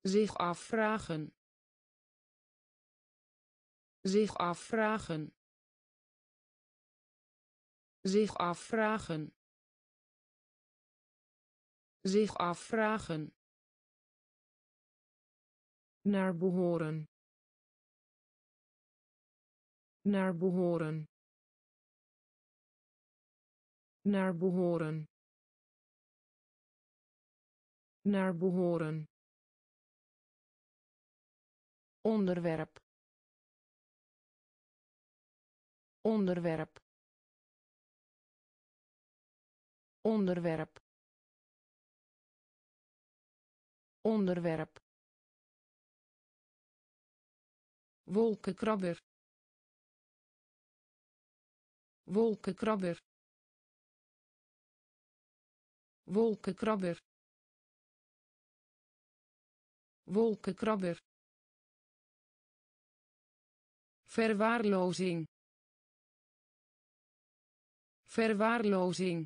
zich afvragen, zich afvragen, zich afvragen, zich afvragen, naar behoren, naar behoren, naar behoren, naar behoren, onderwerp, onderwerp, onderwerp, onderwerp, wolkenkrabber, wolkenkrabber, wolkenkrabber, wolkenkrabber, verwaarlozing, verwaarlozing,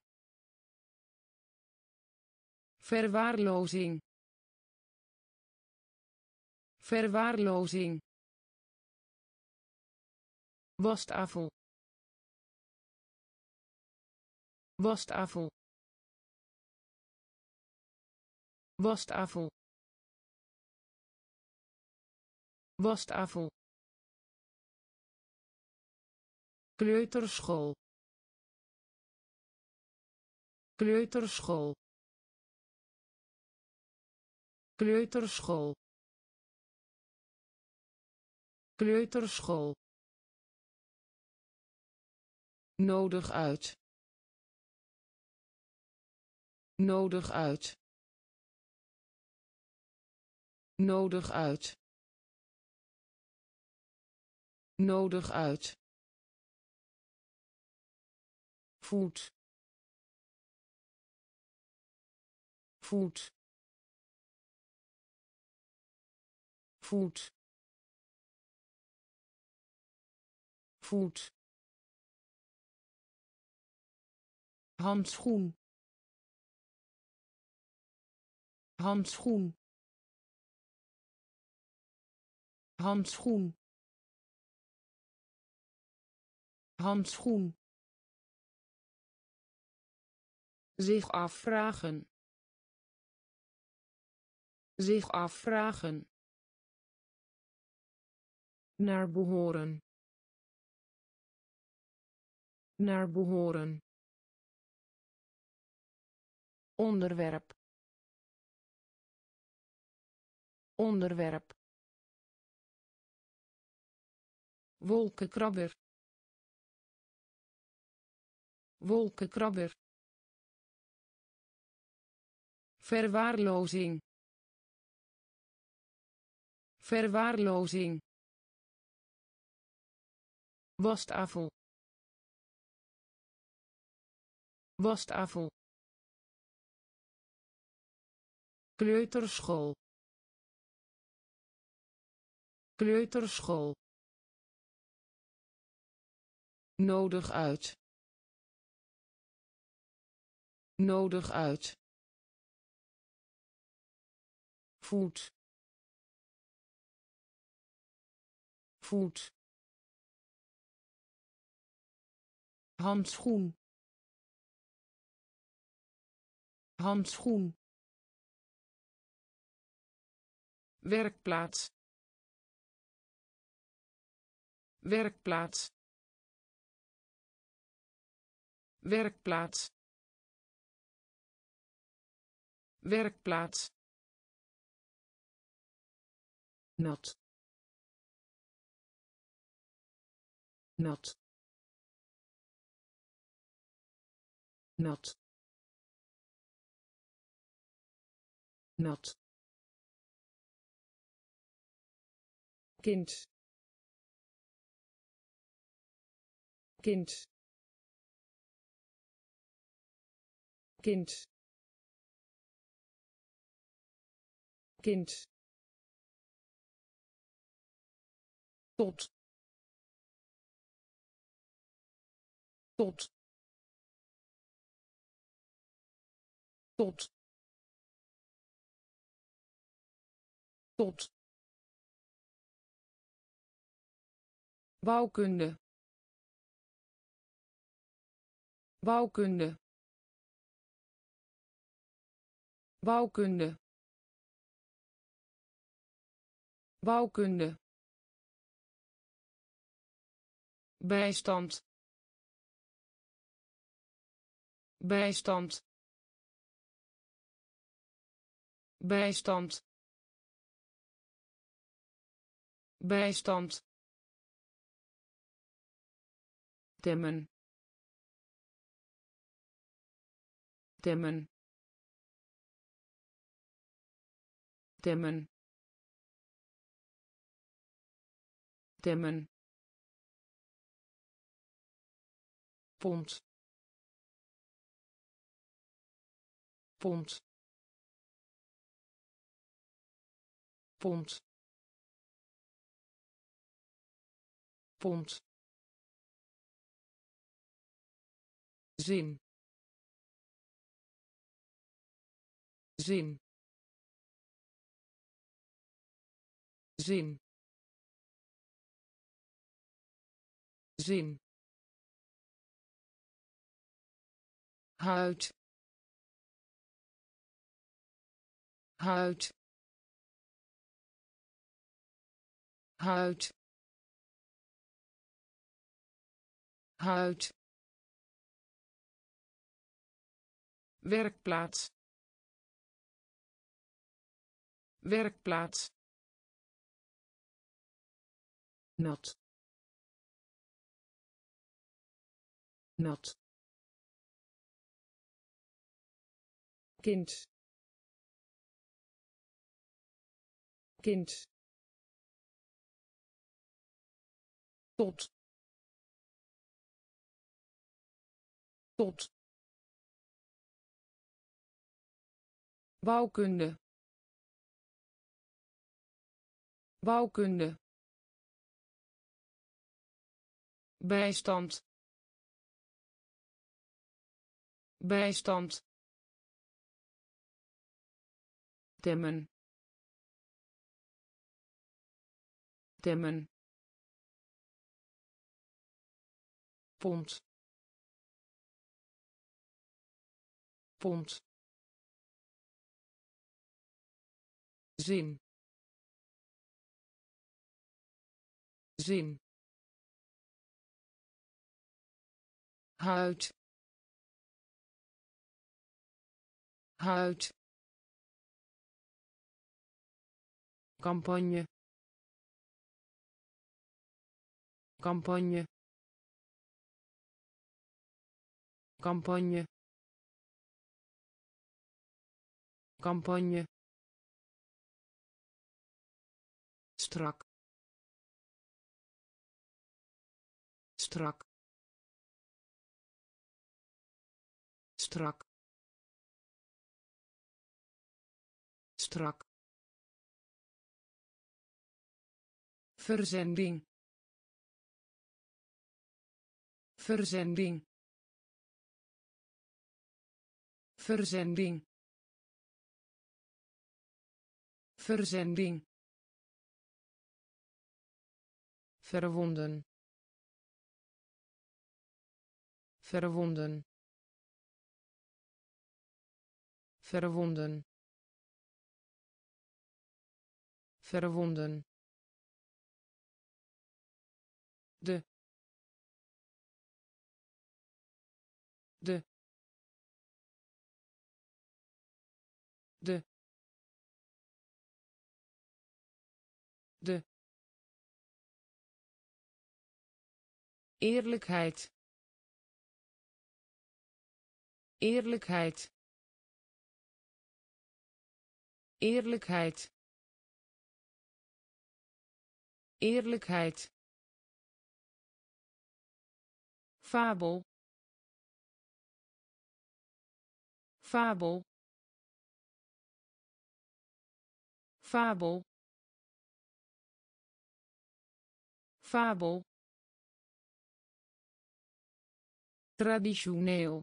verwaarlozing, verwaarlozing, wastafel, wastafel, wastafel, wastafel, kleuterschool, kleuterschool, kleuterschool, kleuterschool, nodig uit, nodig uit, nodig uit, nodig uit, voet, voet, voet, voet, handschoen, handschoen, handschoen, handschoen, zich afvragen, zich afvragen, naar behoren, naar behoren, onderwerp, onderwerp, wolkenkrabber, wolkenkrabber, verwaarlozing, verwaarlozing, wastafel, wastafel, kleuterschool, kleuterschool, nodig uit, nodig uit, voet, voet, handschoen, handschoen, werkplaats, werkplaats, werkplaats, werkplaats, nat, nat, nat, nat, kind, kind, kind, kind, tot, tot, tot, tot bouwkunde bouwkunde bouwkunde bouwkunde bijstand bijstand bijstand bijstand temmen temmen temmen temmen pond pond pond pond zin zin zin zin huid huid huid huid werkplaats werkplaats nat nat kind kind tot tot bouwkunde bouwkunde bijstand bijstand temmen temmen pond pond zin zin huid huid campagne campagne campagne campagne strak strak strak strak verzending verzending verzending verzending verwonden verwonden verwonden verwonden de de de de eerlijkheid eerlijkheid eerlijkheid eerlijkheid fabel fabel fabel fabel traditioneel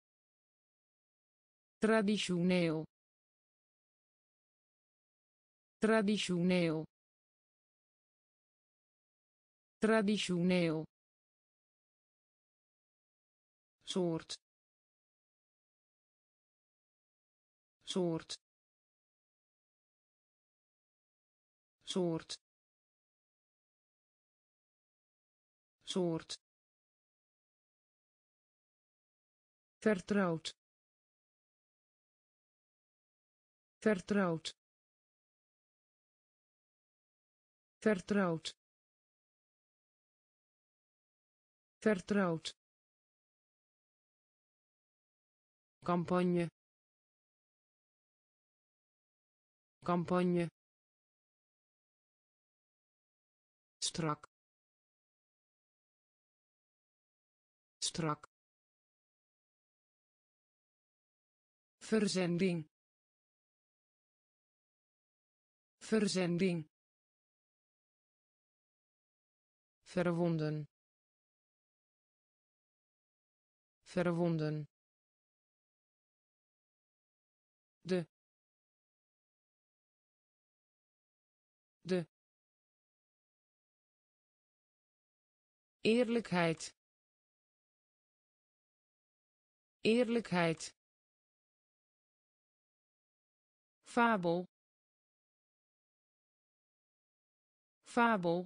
traditioneel traditioneel traditioneel soort soort soort soort vertrouwd vertrouwd vertrouwd vertrouwd campagne campagne strak strak verzending verzending verwonden verwonden de eerlijkheid eerlijkheid fabel fabel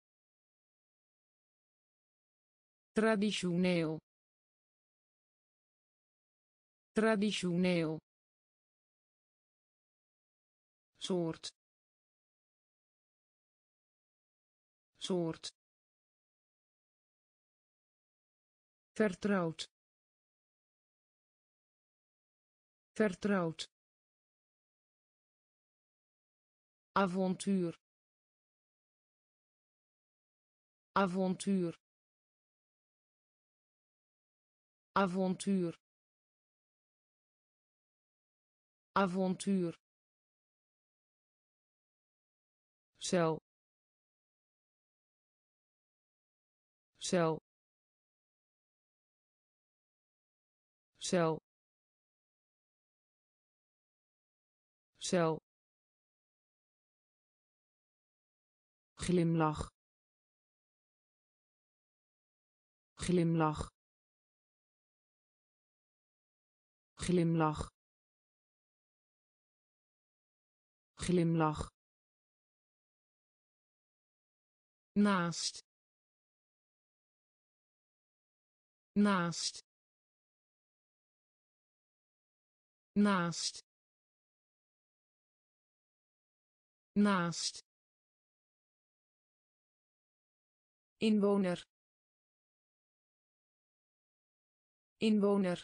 traditioneel traditioneel soort soort vertrouwd vertrouwd avontuur avontuur avontuur avontuur cel cel cel cel glimlach glimlach glimlach glimlach naast naast naast naast inwoner inwoner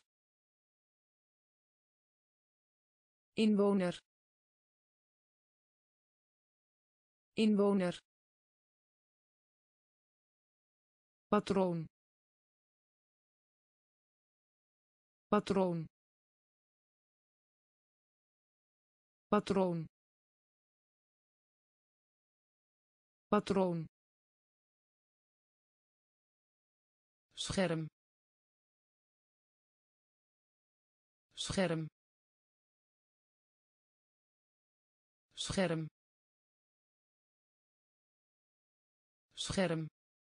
inwoner inwoner patroon patroon patroon patroon scherm scherm scherm scherm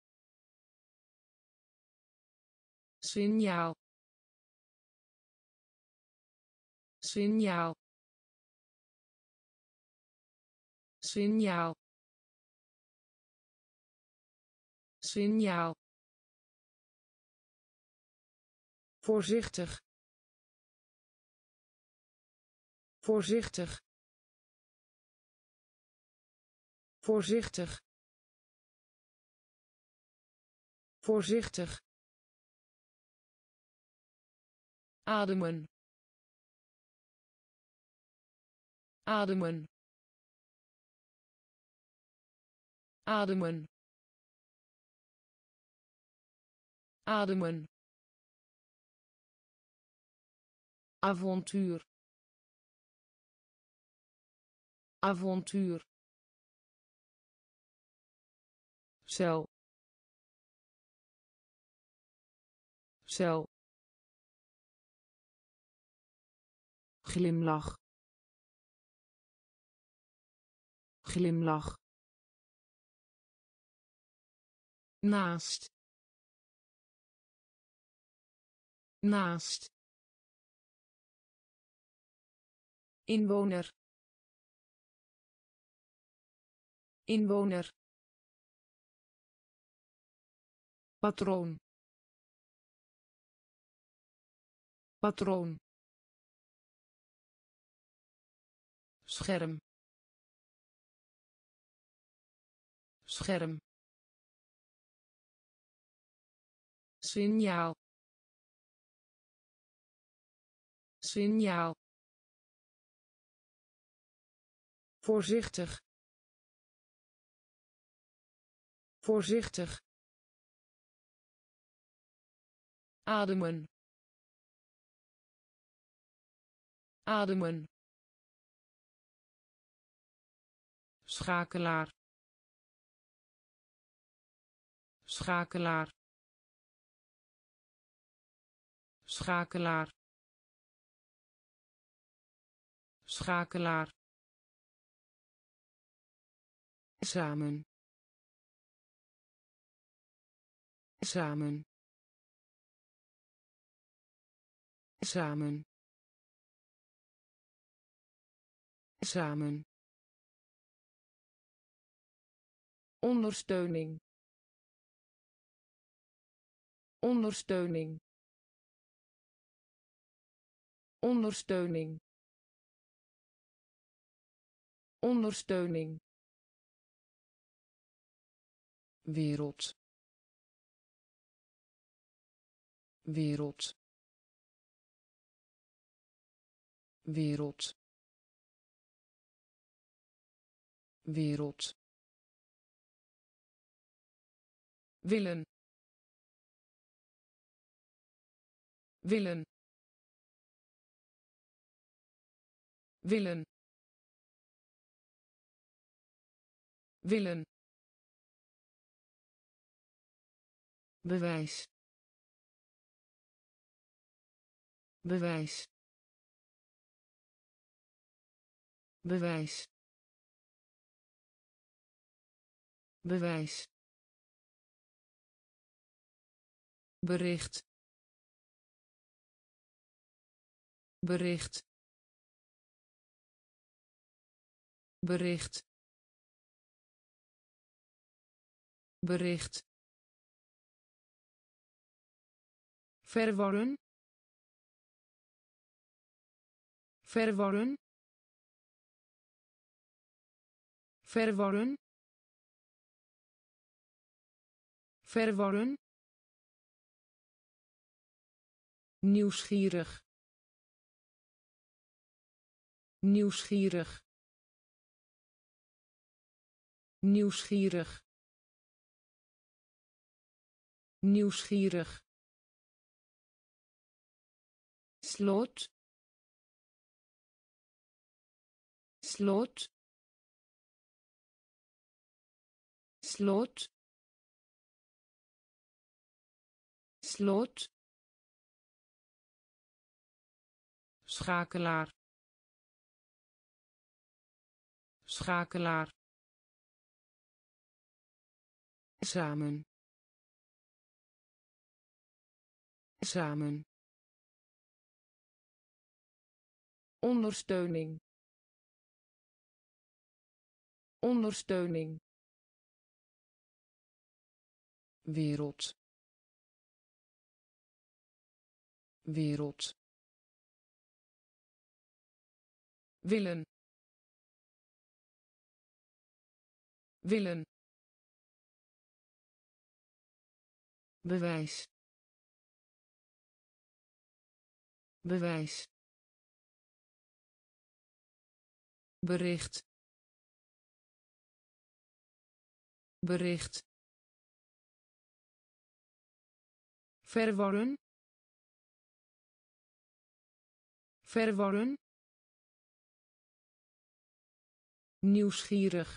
signaal signaal signaal signaal voorzichtig voorzichtig voorzichtig voorzichtig ademen ademen ademen ademen avontuur avontuur cel cel glimlach glimlach, naast, naast, inwoner, inwoner, patroon, patroon, scherm, scherm, signaal, signaal, voorzichtig, voorzichtig, ademen, ademen, schakelaar, schakelaar, schakelaar, schakelaar, samen, samen, samen, samen, ondersteuning, ondersteuning, ondersteuning, ondersteuning, wereld, wereld, wereld, wereld, willen, willen, willen, willen, bewijs, bewijs, bewijs, bewijs, bericht, bericht, bericht, bericht, verworren, verworren, verworren, verworren, nieuwsgierig, nieuwsgierig, nieuwsgierig, nieuwsgierig, slot, slot, slot, slot, schakelaar, schakelaar, samen, samen, ondersteuning, ondersteuning, wereld, wereld, willen, willen, bewijs, bewijs, bericht, bericht, verworren, verworren, nieuwsgierig,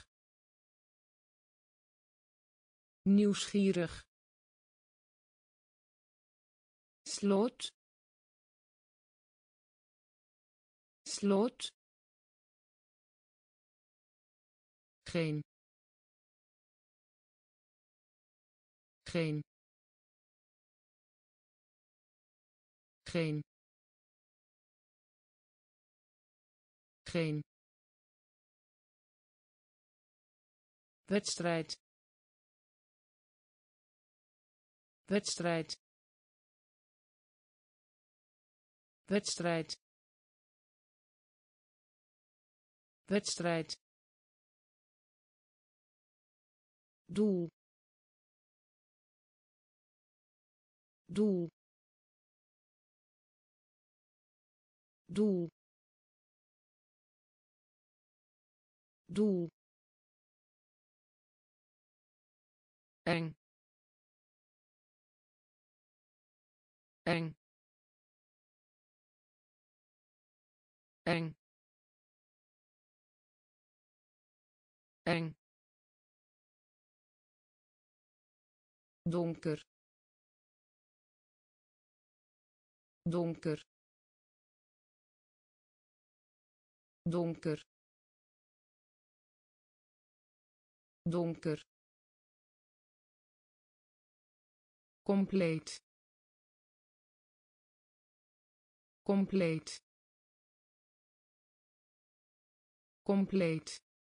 nieuwsgierig, slot, slot, geen geen geen geen wedstrijd wedstrijd wedstrijd wedstrijd doel doel doel doel eng eng eng eng donker donker donker donker compleet compleet compleet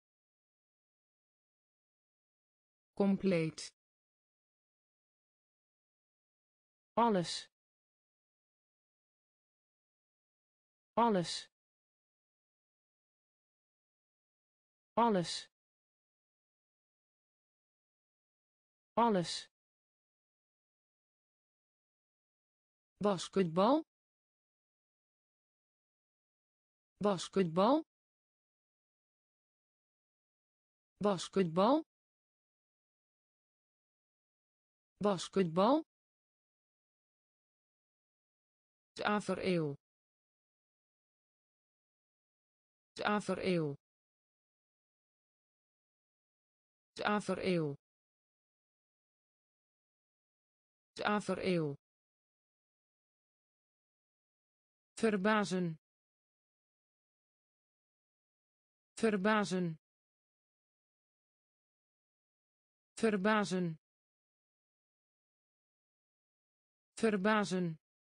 compleet alles alles alles alles basketbal basketbal basketbal basketbal tafereel tafereel tafereel tafereel verbazen verbazen verbazen verbazen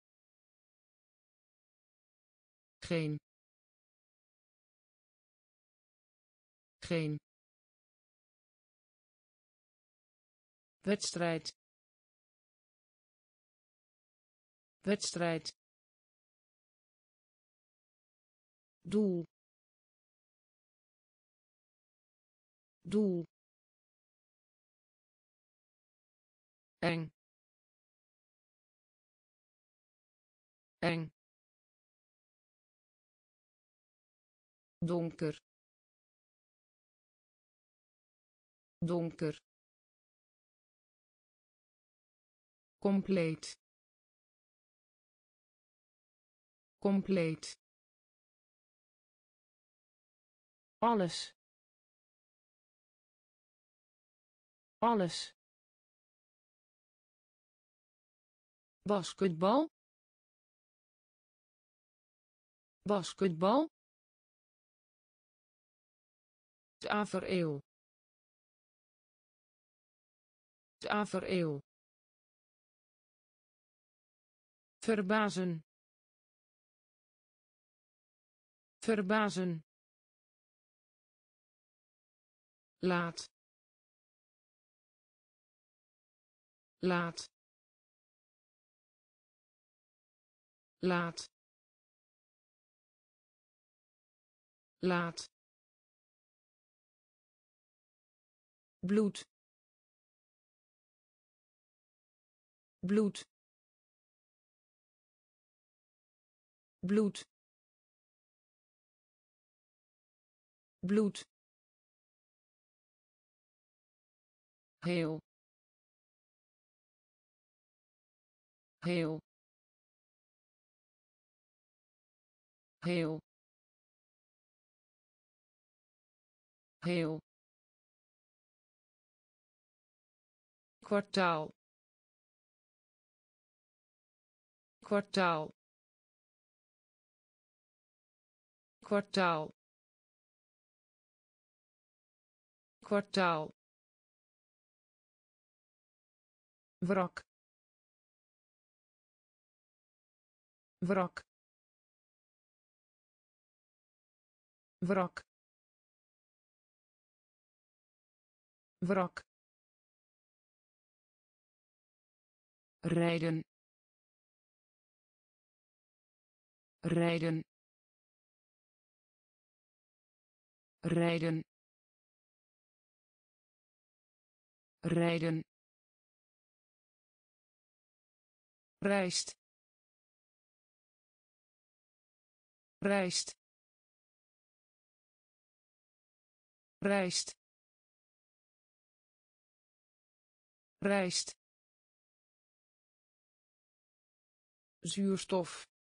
geen geen wedstrijd wedstrijd doel doel eng eng donker donker compleet compleet alles alles basketbal basketbal tafereel tafereel verbazen verbazen laat laat laat laat bloed bloed bloed bloed heel heel heel heel kwartaal kwartaal kwartaal kwartaal, wrak, wrak, wrak, wrak, rijden, rijden, rijden, rijden, rijst, rijst, rijst, rijst, zuurstof,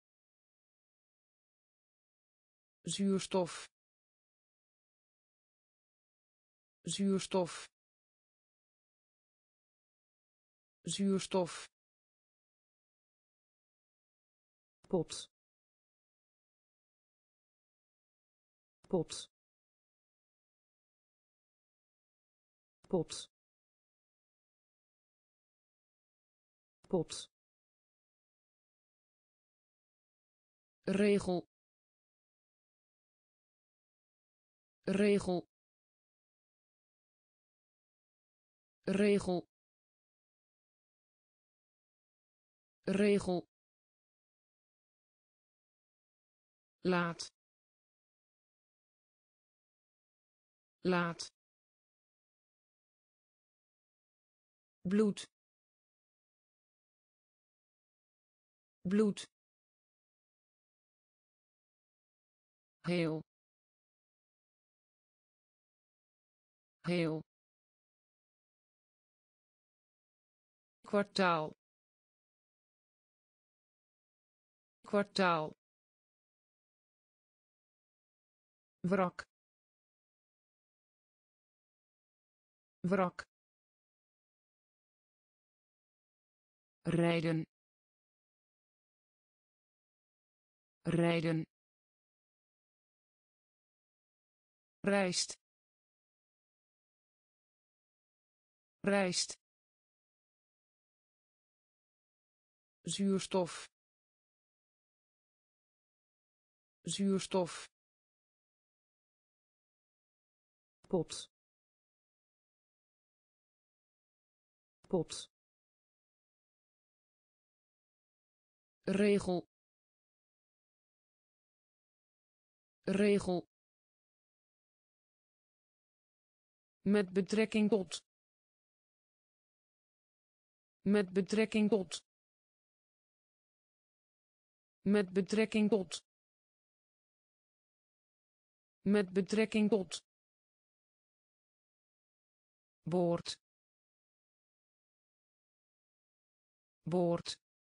zuurstof, zuurstof, zuurstof, pot, pot, pot, pot, regel, regel, regel, regel, laat, laat, bloed, bloed, heel, heel, kwartaal, kwartaal, wrak, wrak, rijden, rijden, rijst, rijst, zuurstof, zuurstof, pot, pot, regel, regel, met betrekking tot, met betrekking tot, met betrekking tot, met betrekking tot, boord, boord,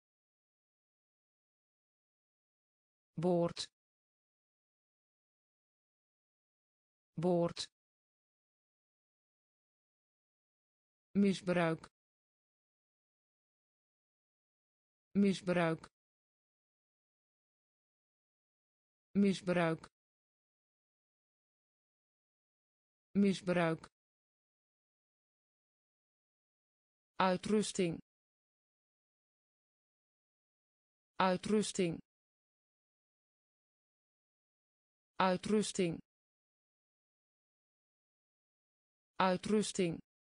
boord, boord, misbruik, misbruik, misbruik, misbruik, uitrusting, uitrusting, uitrusting, uitrusting,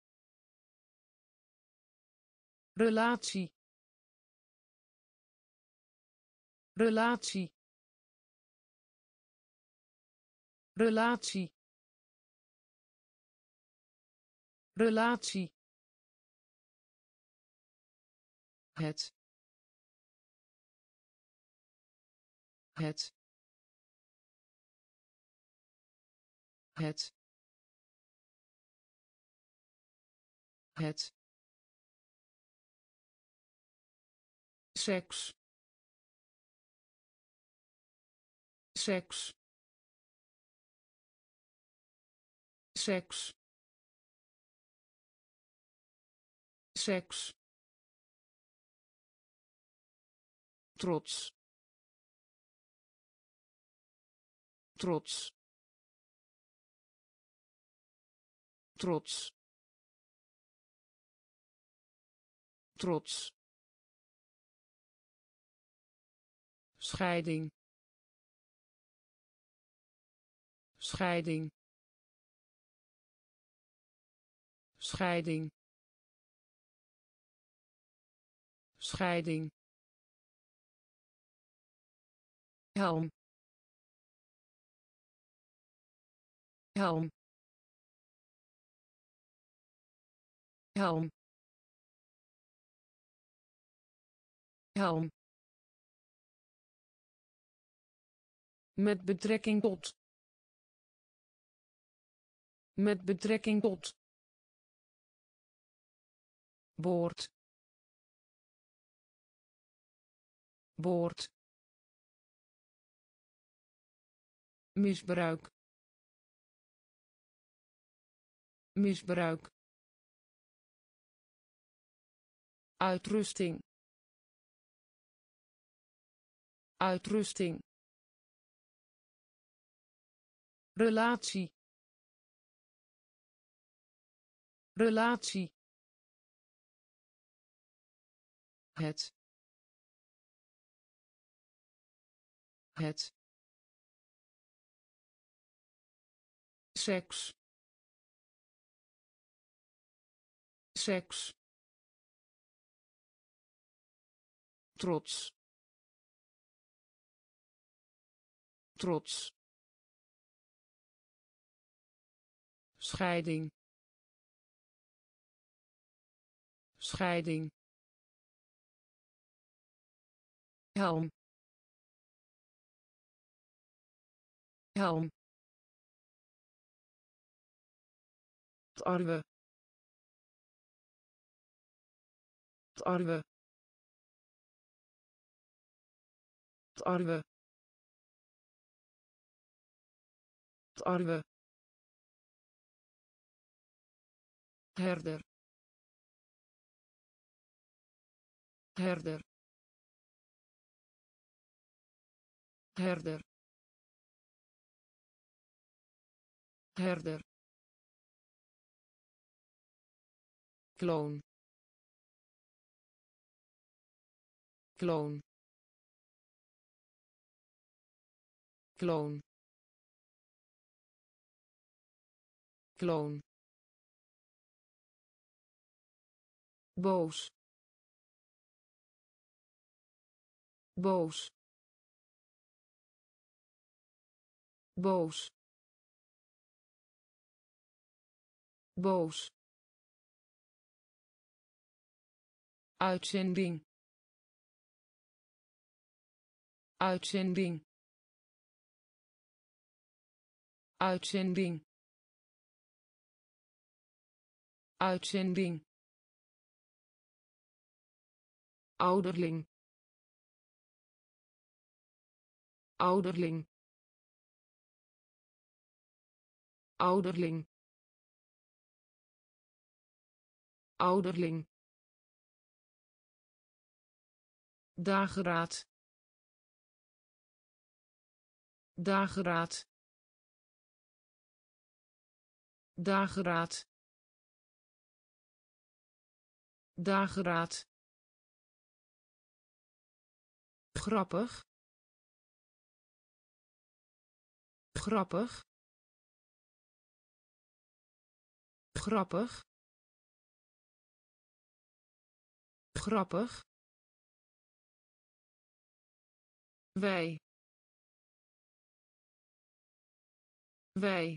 relatie, relatie, relatie, relatie, het, het, het, het, seks, seks, seks, seks, trots, trots, trots, trots, scheiding, scheiding, scheiding, scheiding, helm, helm, helm, helm, met betrekking tot, met betrekking tot, boord, boord, misbruik, misbruik, uitrusting, uitrusting, relatie, relatie, het, het, seks, seks, trots, trots, scheiding, scheiding, helm, helm, tarwe, tarwe, tarwe, tarwe, herder, herder, herder, herder, kloon, kloon, kloon, kloon, boos, boos, boos, boos, uitzending, uitzending, uitzending, uitzending, ouderling, ouderling, ouderling, ouderling, dageraad, dageraad, dageraad, dageraad, grappig, grappig, grappig, grappig, wij, wij,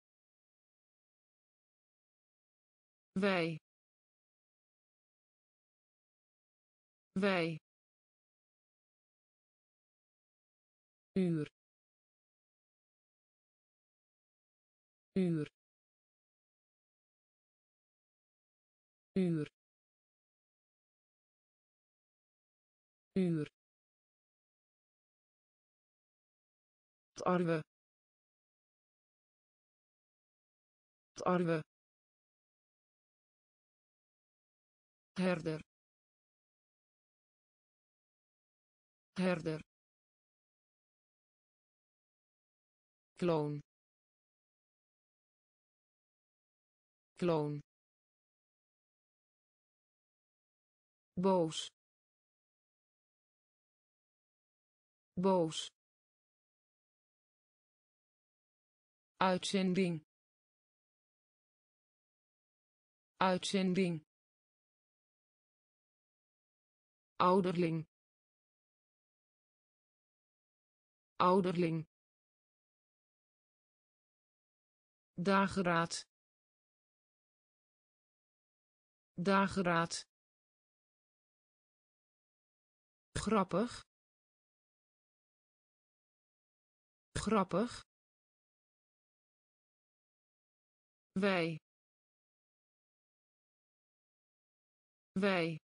wij, wij, uur, uur, uur, uur, tarwe, tarwe, herder, herder, kloon, cycloon boos boos uitzending uitzending ouderling ouderling dageraad dageraad grappig grappig wij wij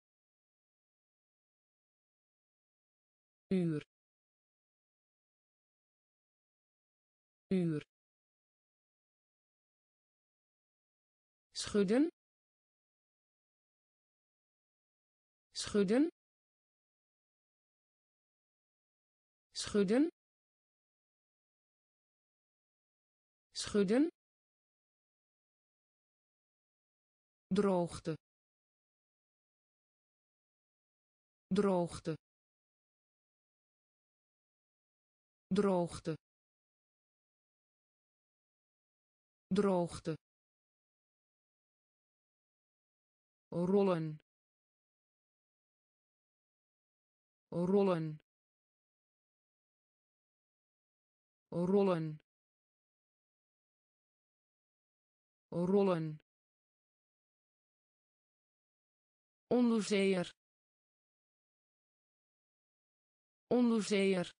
uur uur schudden schudden schudden schudden droogte droogte droogte droogte rollen rollen rollen rollen onderzeeër onderzeeër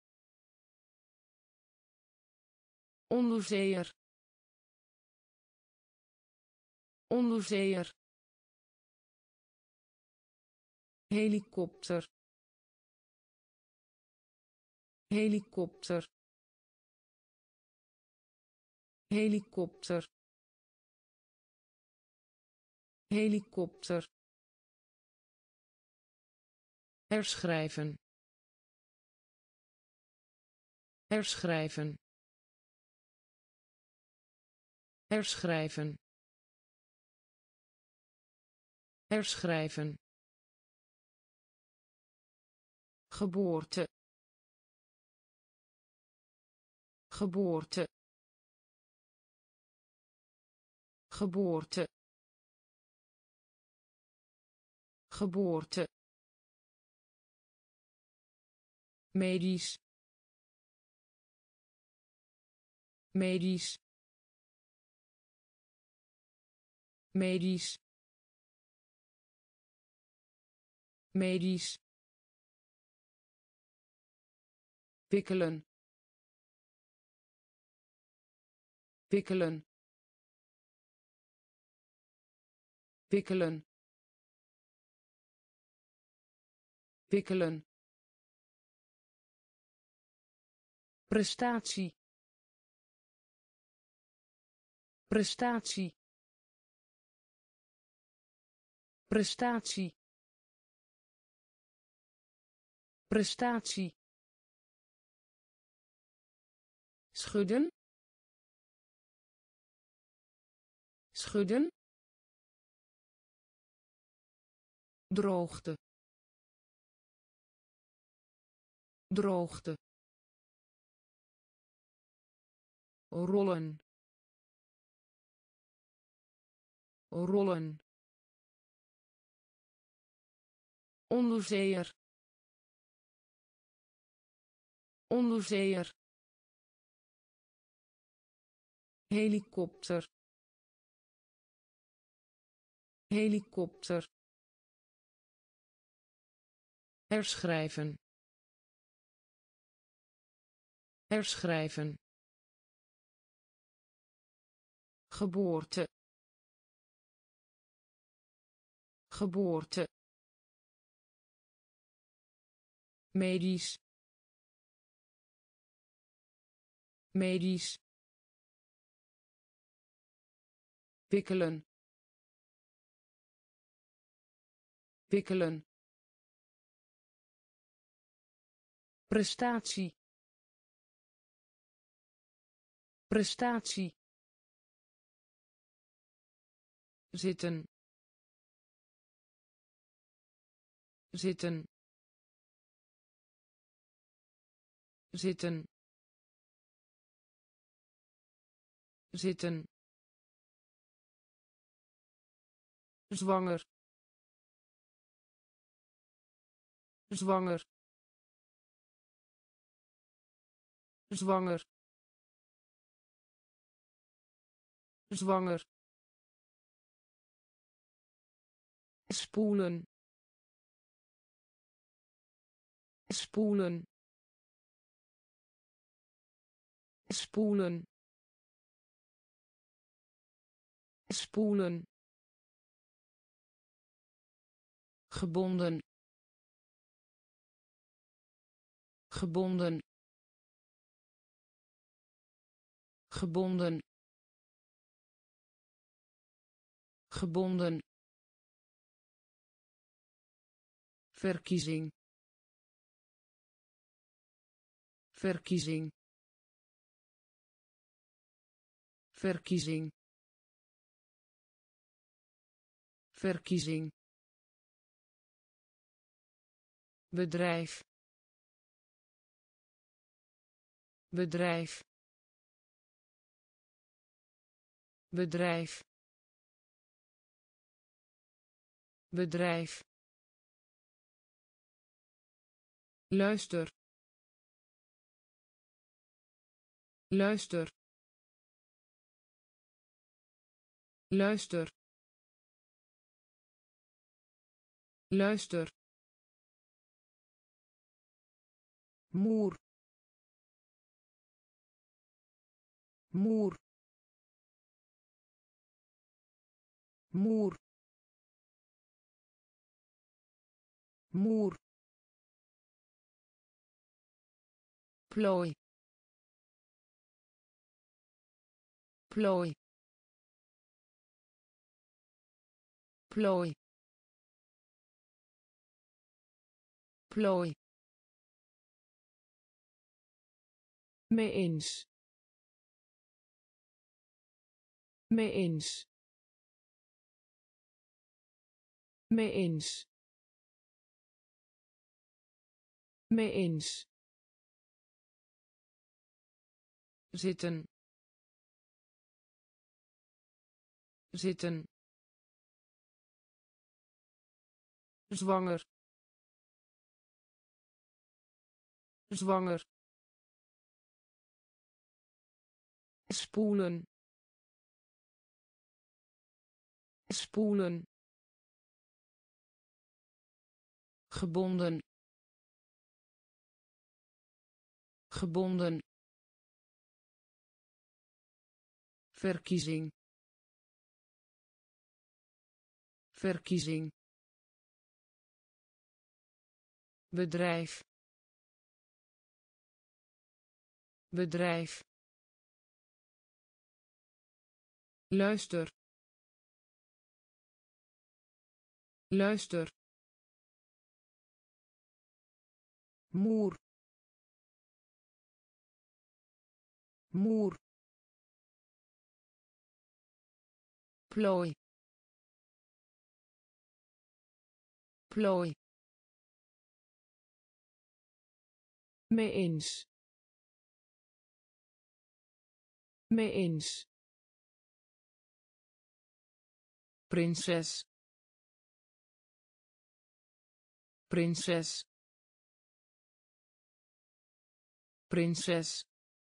onderzeeër onderzeeër helikopter helikopter helikopter helikopter herschrijven herschrijven herschrijven herschrijven geboorte geboorte geboorte geboorte medisch medisch medisch medisch wikkelen wikkelen wikkelen wikkelen prestatie prestatie prestatie prestatie schudden schudden droogte droogte rollen rollen onderzeeër onderzeeër helikopter helikopter herschrijven herschrijven geboorte geboorte medisch medisch wikkelen wikkelen prestatie prestatie zitten zitten zitten zitten zwanger zwanger zwanger zwanger spoelen spoelen spoelen spoelen gebonden gebonden gebonden gebonden verkiezing verkiezing verkiezing verkiezing bedrijf bedrijf bedrijf bedrijf luister luister luister luister muur muur muur muur plooi plooi plooi plooi mee eens mee eens mee eens mee eens zitten zitten zwanger zwanger spoelen spoelen gebonden gebonden verkiezing verkiezing bedrijf bedrijf luister luister muur muur plooi plooi mee eens mee eens prinses prinses prinses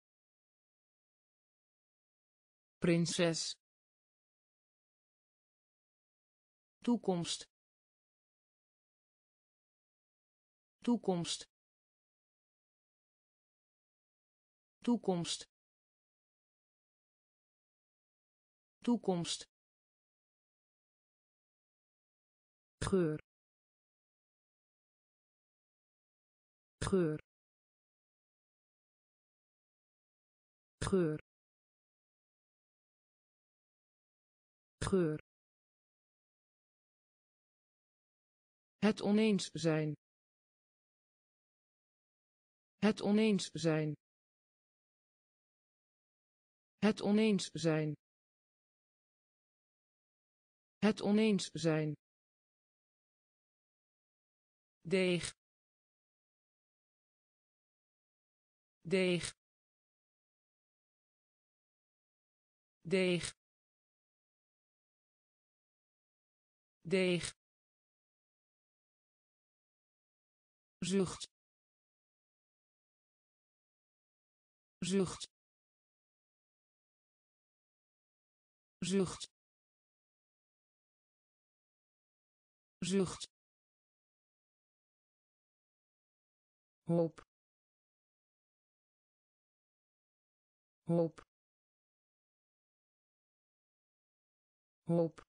prinses toekomst toekomst toekomst toekomst geur geur geur geur het oneens zijn het oneens zijn het oneens zijn Het oneens zijn. Deeg. Deeg. Deeg. Deeg. Zucht. Zucht. Zucht. Zucht. Hoop. Hoop. Hoop.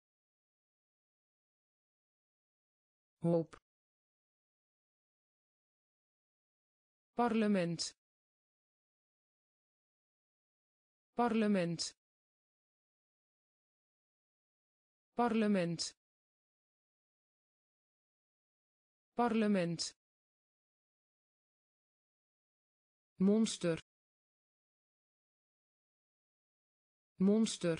Hoop. Parlement. Parlement. Parlement. Parlement. Monster. Monster.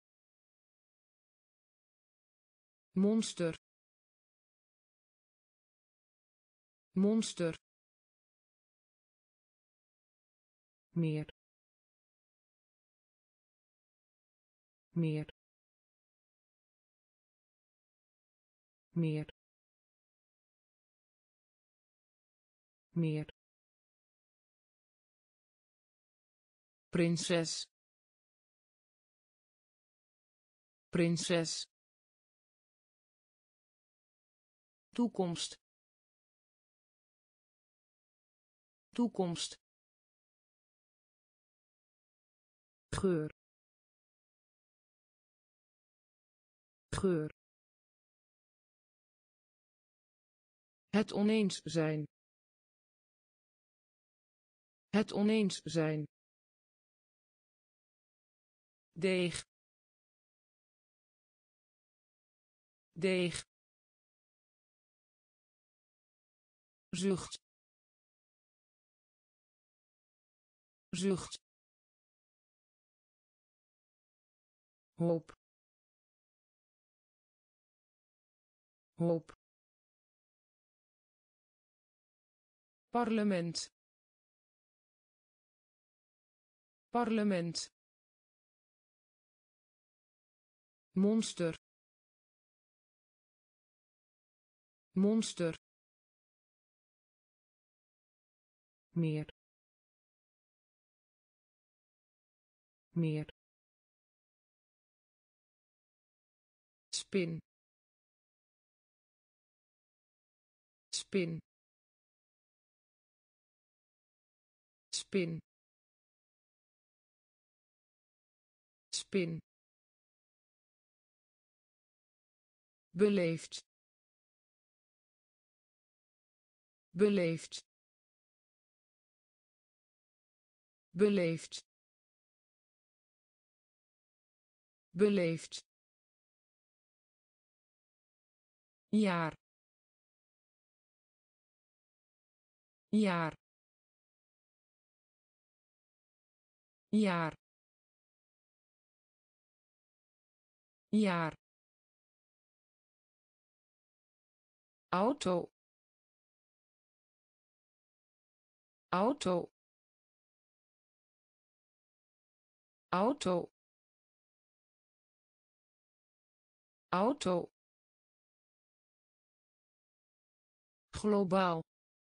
Monster. Monster. Meer. Meer. Meer. Meer. Prinses. Prinses. Toekomst. Toekomst. Geur. Geur. Het oneens zijn. Het oneens zijn. Deeg. Deeg. Zucht. Zucht. Hoop. Hoop. Parlement. Parlement. Monster. Monster. Meer. Meer. Spin. Spin. Spin. Spin. Beleefd. Beleefd. Beleefd. Beleefd. Jaar. Jaar. Jaar. Jaar. Auto. Auto. Auto. Auto. Globaal.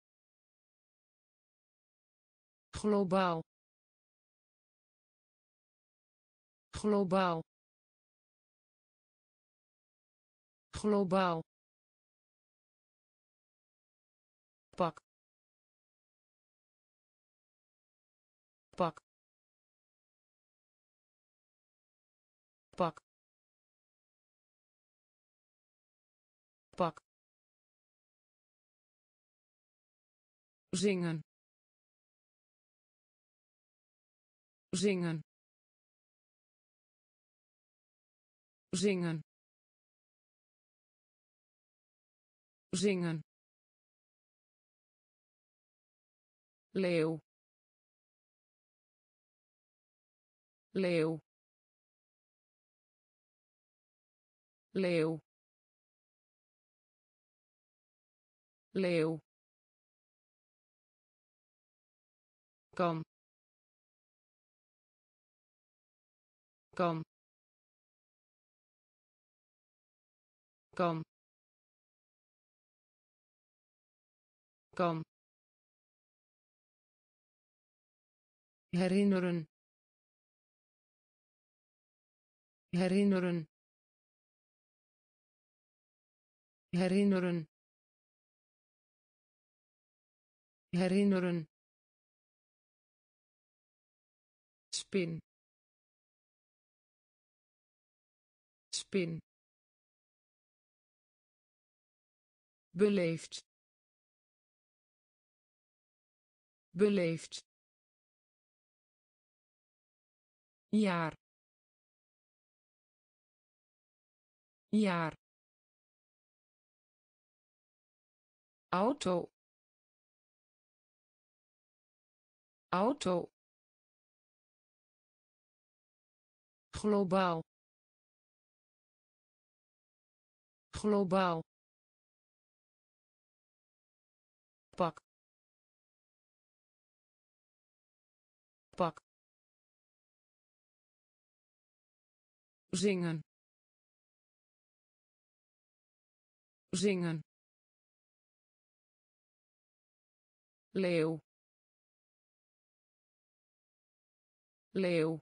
Globaal. Globaal. Globaal. Pak. Pak. Pak. Pak. Zingen. Zingen. Zingen. Zingen. Leeuw. Leeuw. leeuw, leeuw, kan, kan, kan, kan, herinneren, herinneren, herinneren, herinneren, spin, spin, beleefd, beleefd, jaar, jaar, auto, auto, globaal, globaal, pak, pak, zingen, zingen, leeuw, leeuw,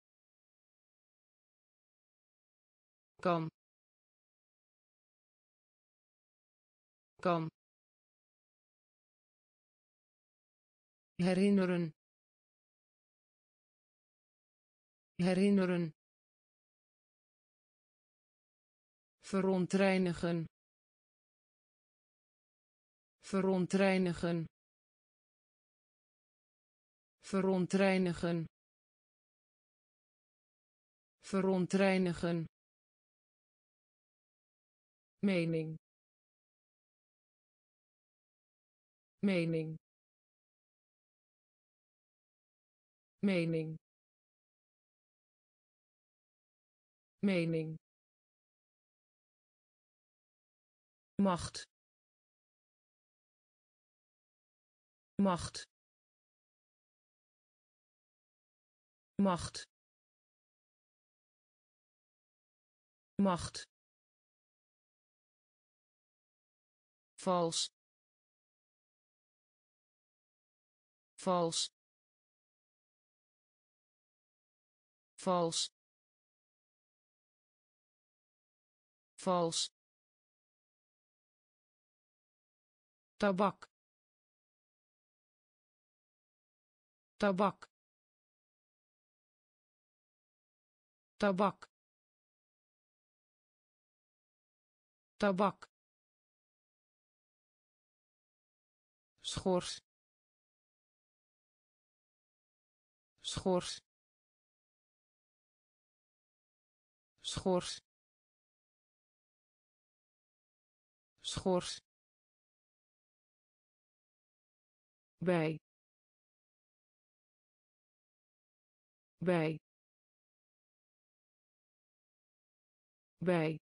kan, kan, herinneren, herinneren, verontreinigen, verontreinigen, verontreinigen, verontreinigen, mening, mening, mening, mening, macht, macht, macht, macht, vals, vals, vals, vals, tabak, tabak, tabak, tabak, schors, schors, schors, schors, bij, bij, bij,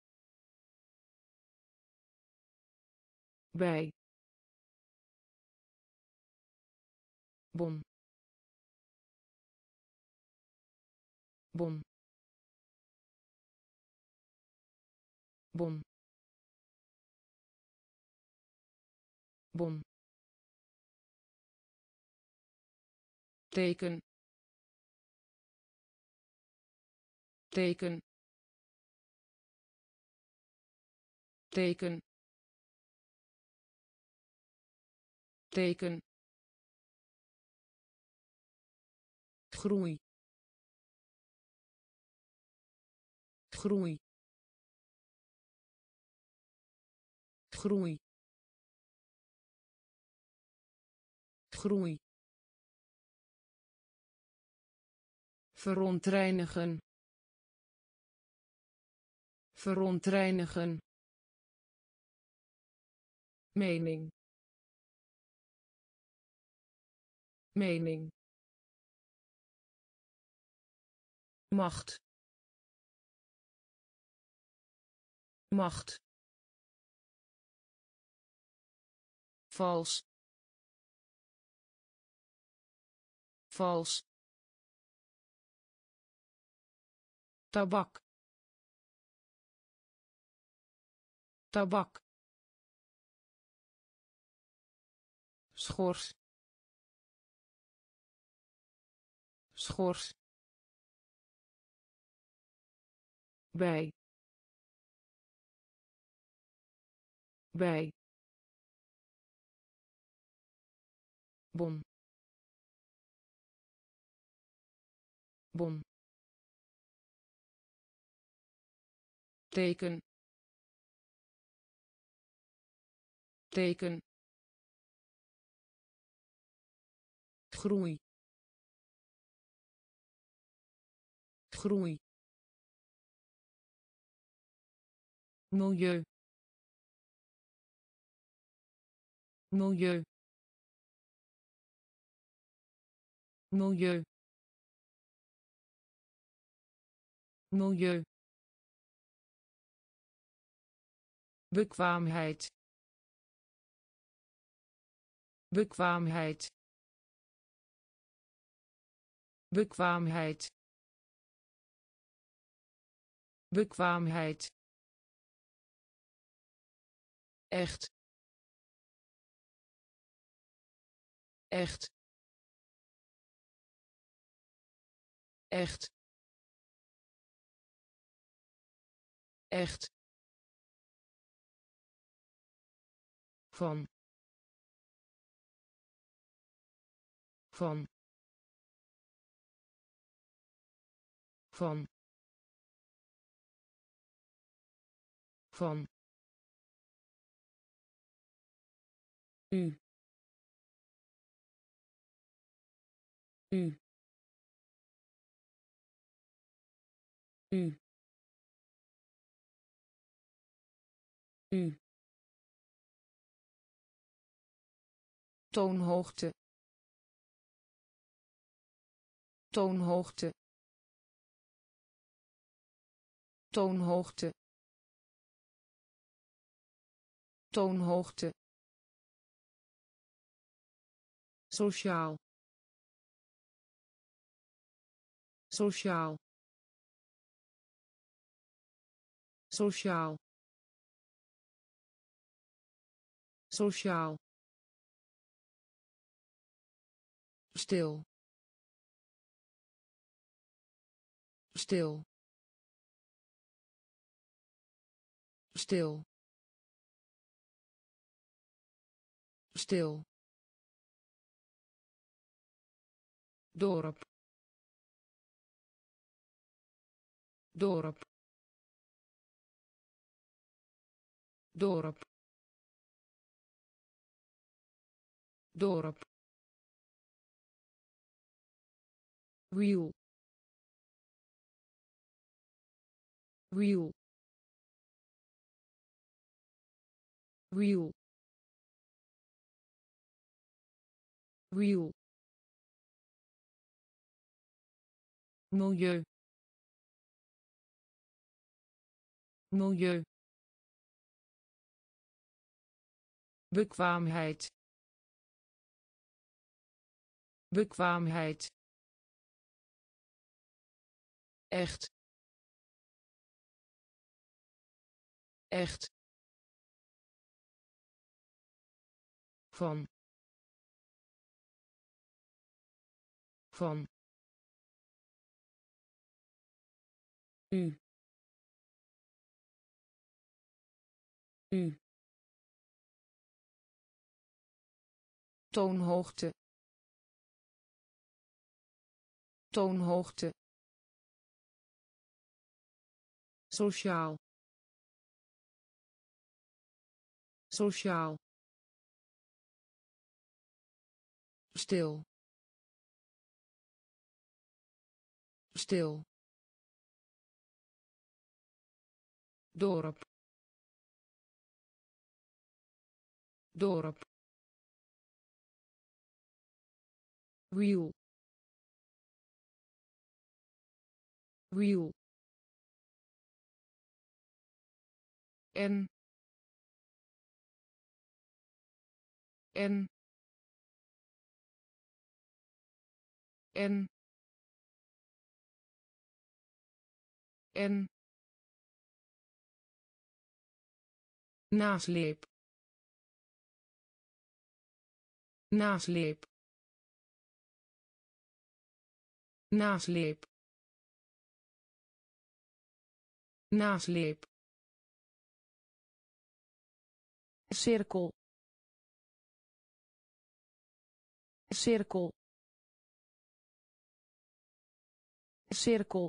bij, bon, bon, bon, bon, teken, teken, teken, teken, groei, groei, groei, groei, verontreinigen, verontreinigen, mening, mening, macht, macht, vals, vals, tabak, tabak, schors, schors, bij, bij, bon, bon, teken, teken, groei, groei, milieu, milieu, milieu, milieu, bekwaamheid, bekwaamheid, bekwaamheid, bekwaamheid, echt, echt, echt, echt, van, van, van, van, u, u, u, u, toonhoogte, toonhoogte, toonhoogte, toonhoogte, sociaal, sociaal, sociaal, sociaal, stil, stil, stil, stil, dorp, dorp, dorp, dorp, wiel, wiel, wiel, wiel, milieu, milieu, bekwaamheid, bekwaamheid, echt, echt, van, van, u, u, toonhoogte, toonhoogte, sociaal, sociaal, stil, stil, dorp, dorp, wiel, wiel, en en en en nasleep nasleep nasleep nasleep cirkel cirkel cirkel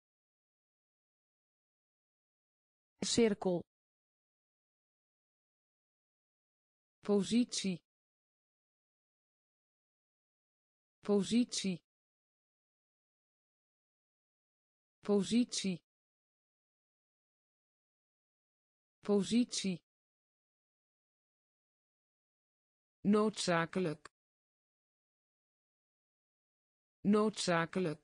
cirkel positie positie positie positie noodzakelijk noodzakelijk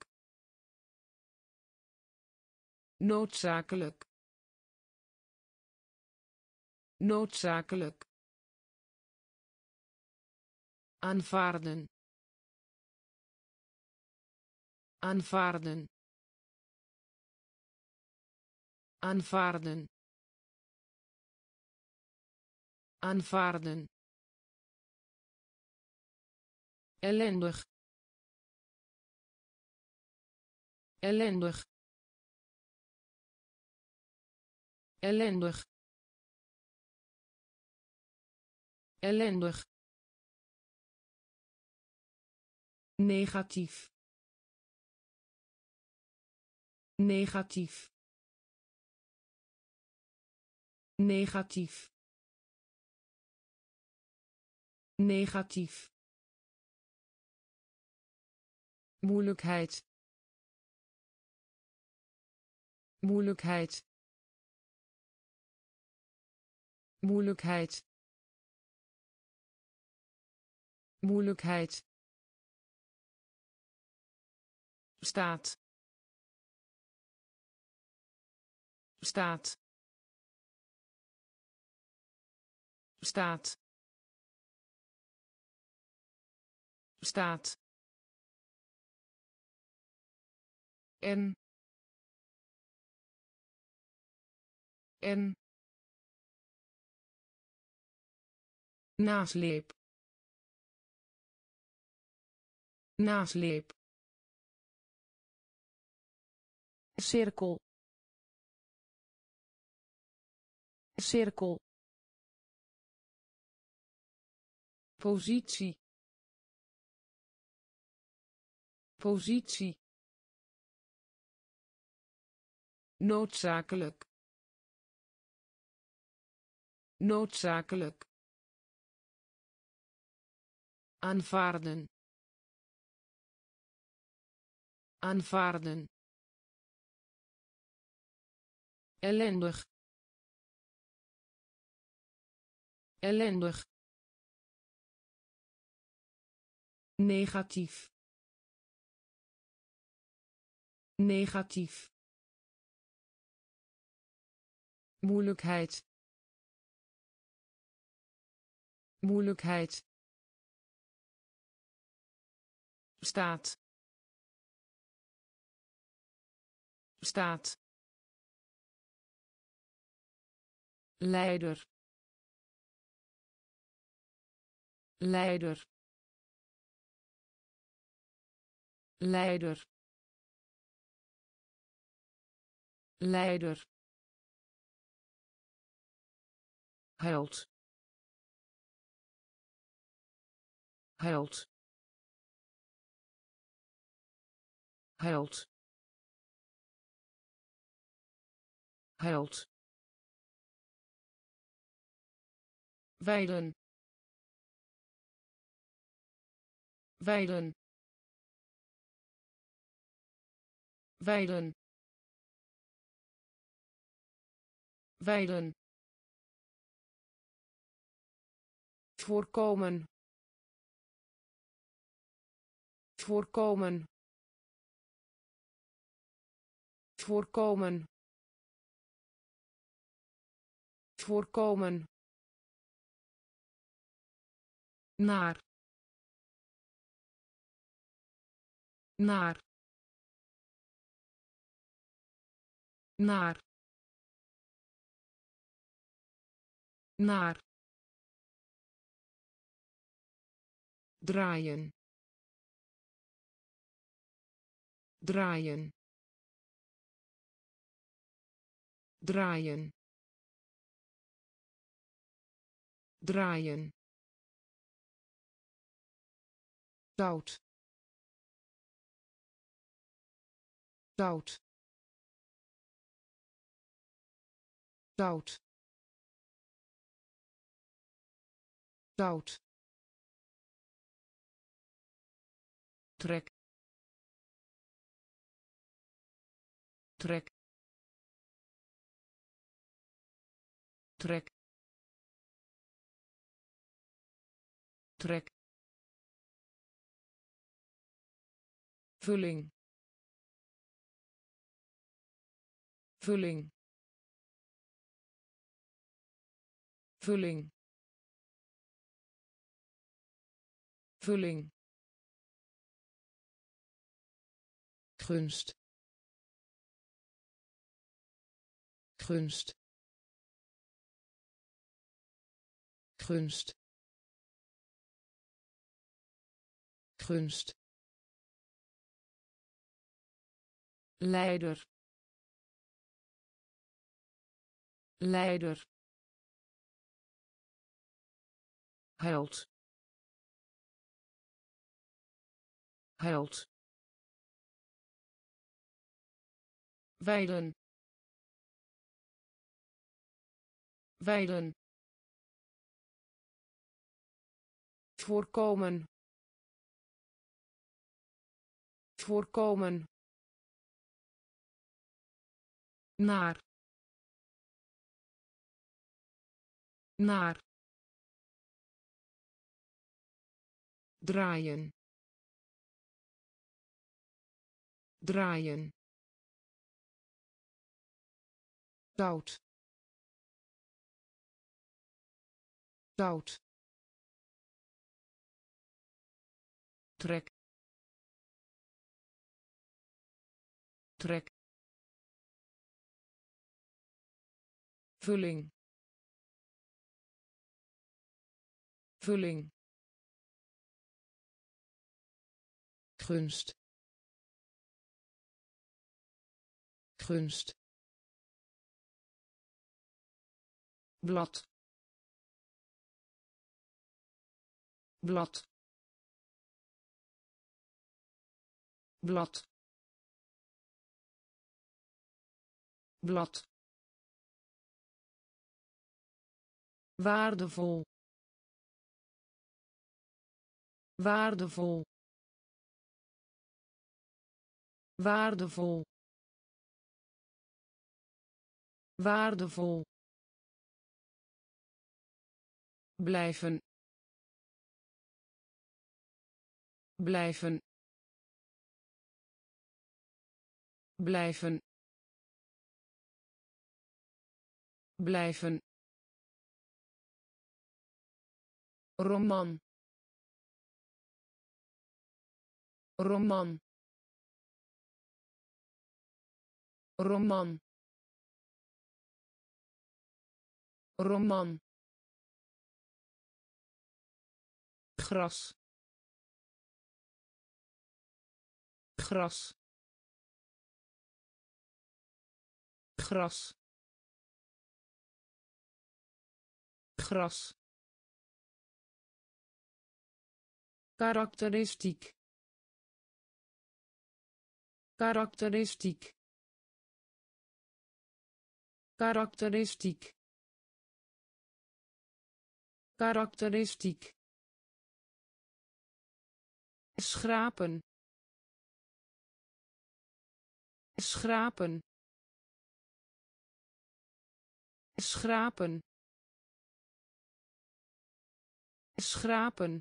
noodzakelijk noodzakelijk aanvaarden aanvaarden aanvaarden aanvaarden ellendig ellendig ellendig ellendig negatief negatief negatief negatief moeilijkheid moeilijkheid moeilijkheid moeilijkheid staat staat staat staat en nasleep nasleep cirkel cirkel positie positie noodzakelijk noodzakelijk aanvaarden aanvaarden ellendig ellendig negatief negatief moeilijkheid moeilijkheid staat staat leider leider leider leider held held held held weiden weiden weiden weiden voorkomen voorkomen voorkomen voorkomen, naar, naar, naar, naar, draaien, draaien, draaien, draaien, zout, zout, zout, zout, trek, trek, trek, trek, vulling, vulling, vulling, vulling, gunst, gunst, gunst, gunst, leider, leider, held, held, weiden, weiden, voorkomen, voorkomen, naar, naar, draaien, draaien, zout, zout, trek, trek, vulling, vulling, gunst, gunst, blad, blad, blad, blad, waardevol, waardevol, waardevol, waardevol, blijven, blijven, blijven, blijven, roman, roman, roman, roman, gras, gras, gras, gras, karakteristiek, karakteristiek, karakteristiek, karakteristiek, schrapen, schrapen, schrapen, schrapen,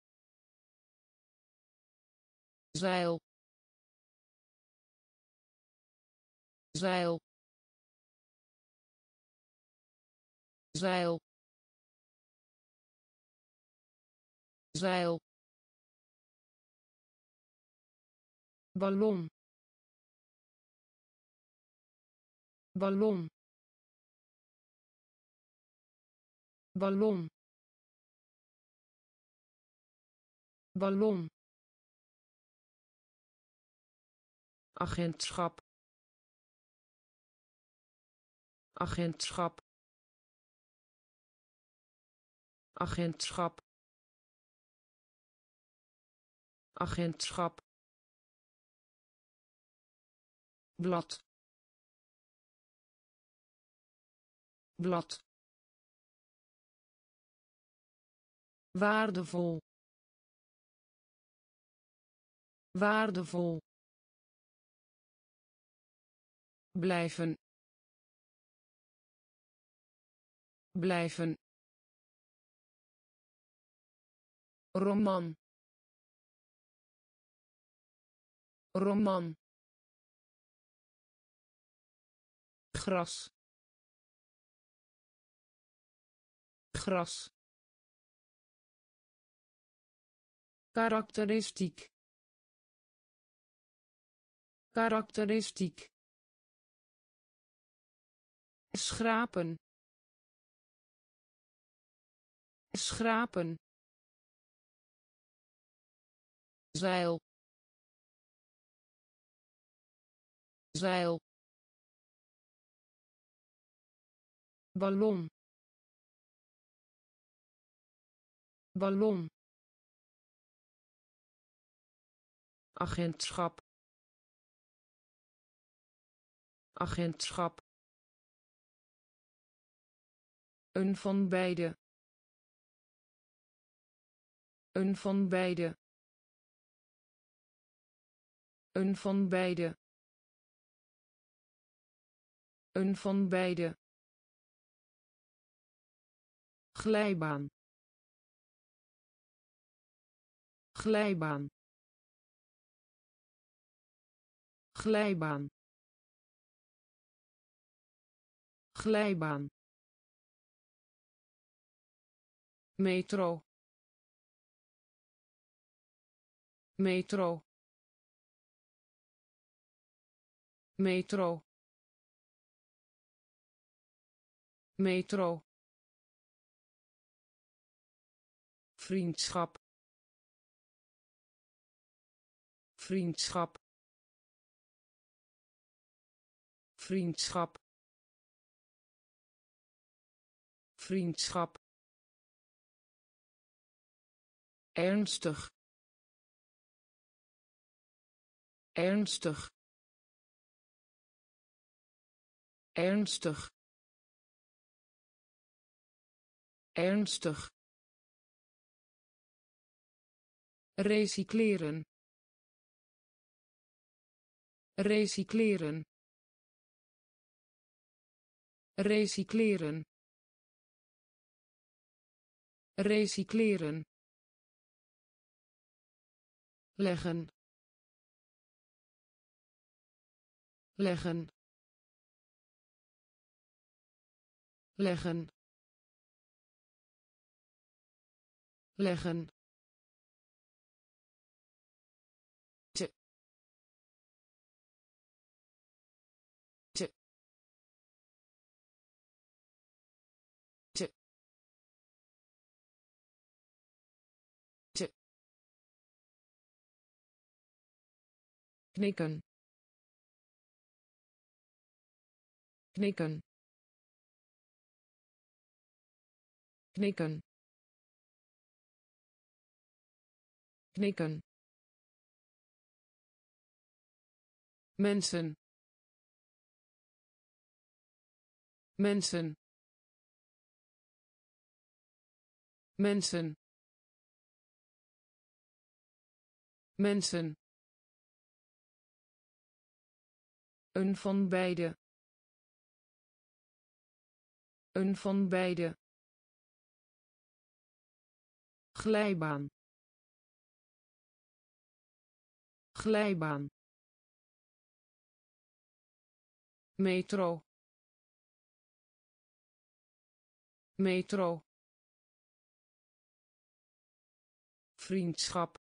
zeil, zeil, zeil, zeil, ballon, ballon, ballon, ballon, agentschap, agentschap, agentschap, agentschap, blad, blad, waardevol, waardevol, blijven, blijven, roman, roman, gras, gras, karakteristiek, karakteristiek, schrapen, schrapen, zeil, zeil, ballon, ballon, agentschap, agentschap, een van beide, een van beide, een van beide, een van beide, glijbaan, glijbaan, glijbaan, glijbaan, metro, metro, metro, metro, vriendschap, vriendschap, vriendschap, vriendschap, ernstig, ernstig, ernstig, ernstig, recycleren, recycleren, recycleren, recycleren, leggen, leggen, leggen, leggen, te, te, te, te, knikken, knikken, knikken, knikken, mensen, mensen, mensen, mensen, een van beide, een van beide, glijbaan, glijbaan, metro, metro, vriendschap,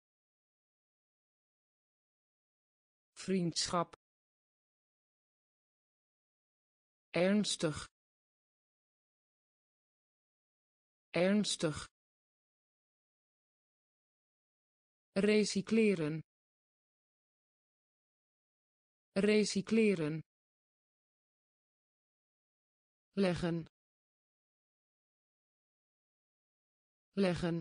vriendschap, ernstig, ernstig, recycleren, recycleren, leggen, leggen,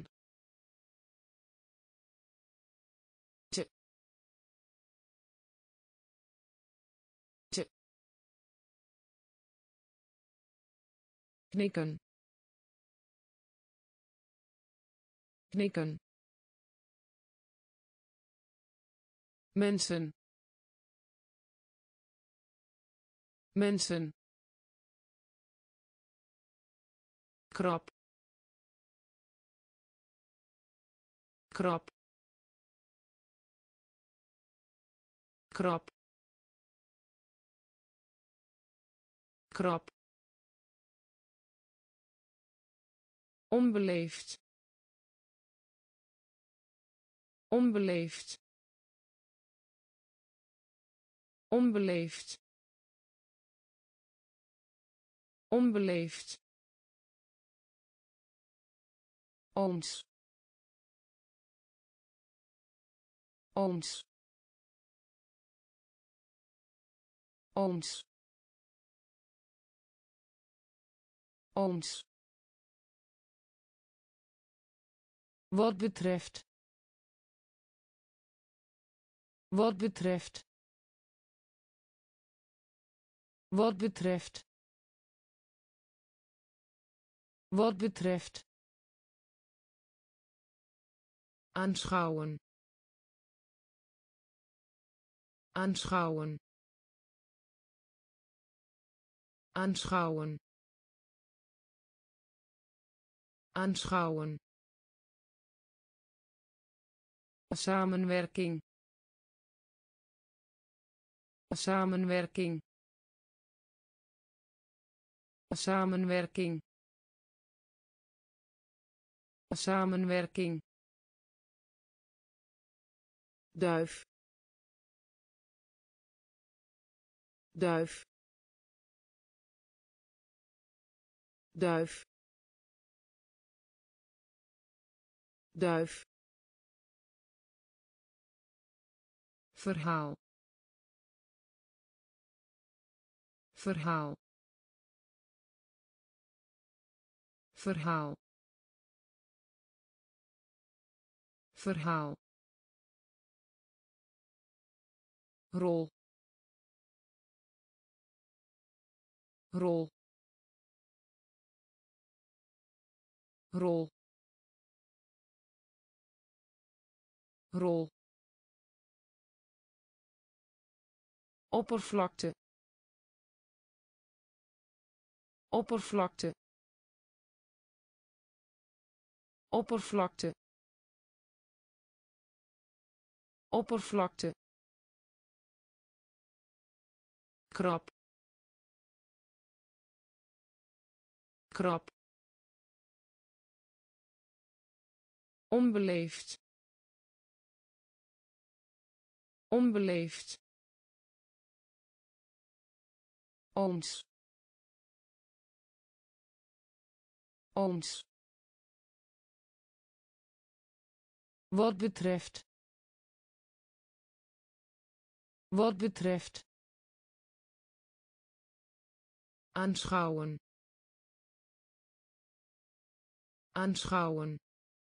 knikken, knikken, mensen, mensen, krab, krab, krab, krab, onbeleefd, onbeleefd, onbeleefd, onbeleefd, ons, ons, ons, ons. Wat betreft, wat betreft, wat betreft, wat betreft, aanschouwen, aanschouwen, aanschouwen, aanschouwen, samenwerking, samenwerking, samenwerking, samenwerking, duif, duif, duif, duif, verhaal, verhaal, verhaal, verhaal, rol, rol, rol, rol, oppervlakte, oppervlakte, oppervlakte, oppervlakte, krab, krab, onbeleefd, onbeleefd, ons, ons. Wat betreft, wat betreft, aanschouwen, aanschouwen,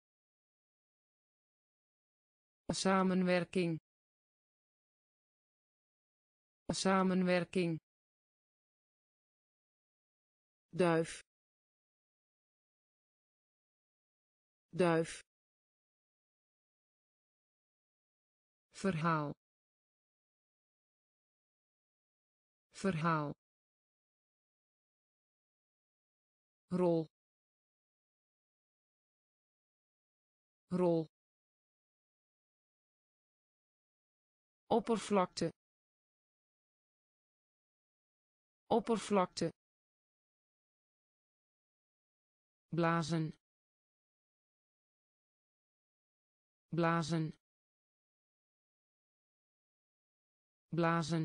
samenwerking, samenwerking, duif, duif, verhaal, verhaal, rol, rol, oppervlakte, oppervlakte, blazen, blazen, blazen,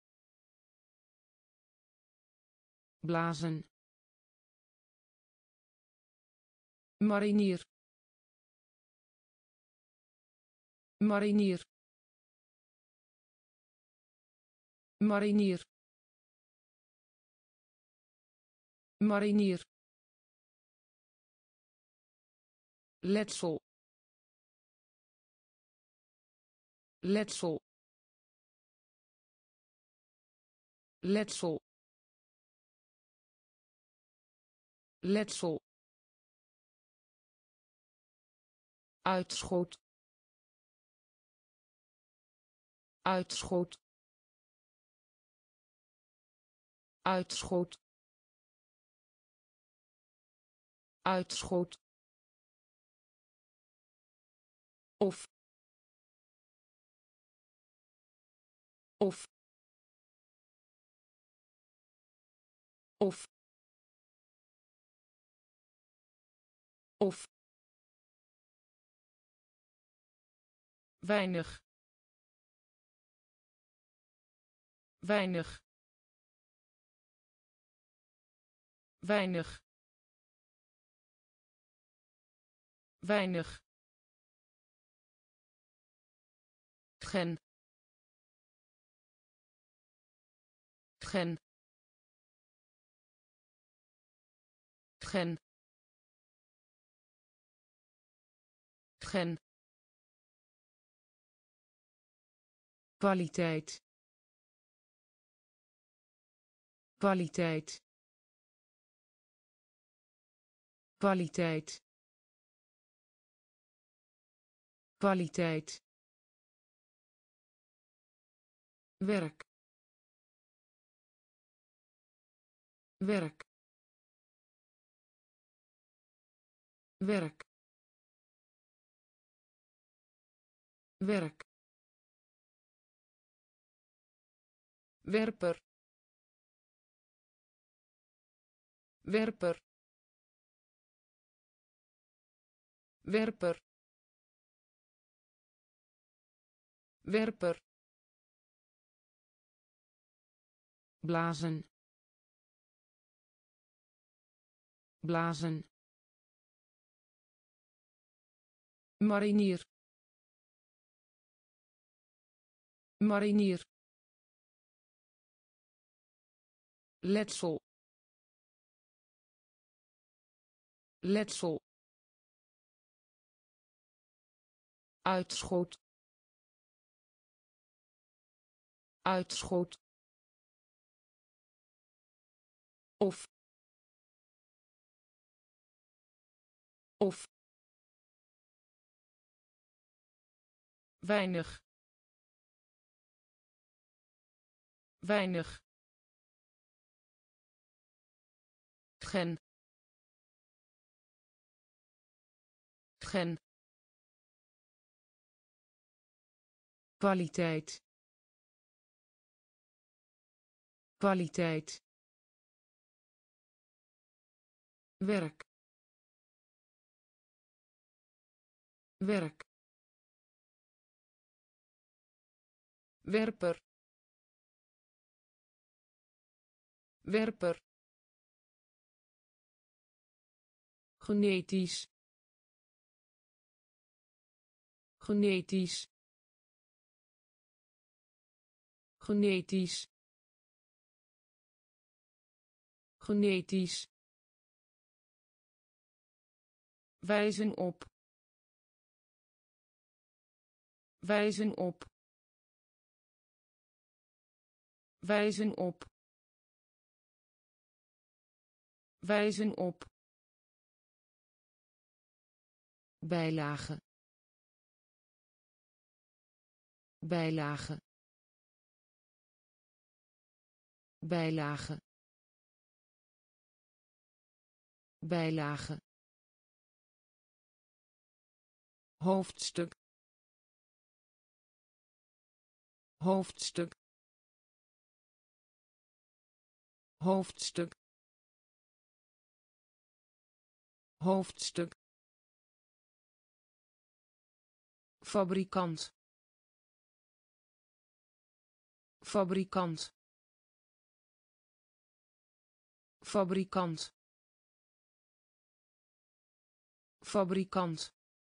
blazen, marinier, marinier, marinier, marinier, letsel, letsel, letsel, letsel, uitschot, uitschot, uitschot, uitschot, of, of, of, of, weinig, weinig, weinig, weinig, gen, gen, gen, gen, kwaliteit, kwaliteit, kwaliteit, kwaliteit, werk, werk, werk, werk, werper, werper, werper, werper, blazen, blazen, marinier, marinier, letsel, letsel, uitschot, uitschot, of, of, weinig, weinig, gen, gen, kwaliteit, kwaliteit, werk, werk, werper, werper, genetisch, genetisch, genetisch, genetisch, wijzen op, wijzen op, wijzen op, wijzen op, bijlage, bijlage, bijlage, bijlage, hoofdstuk, hoofdstuk, hoofdstuk, hoofdstuk fabrikant fabrikant fabrikant fabrikant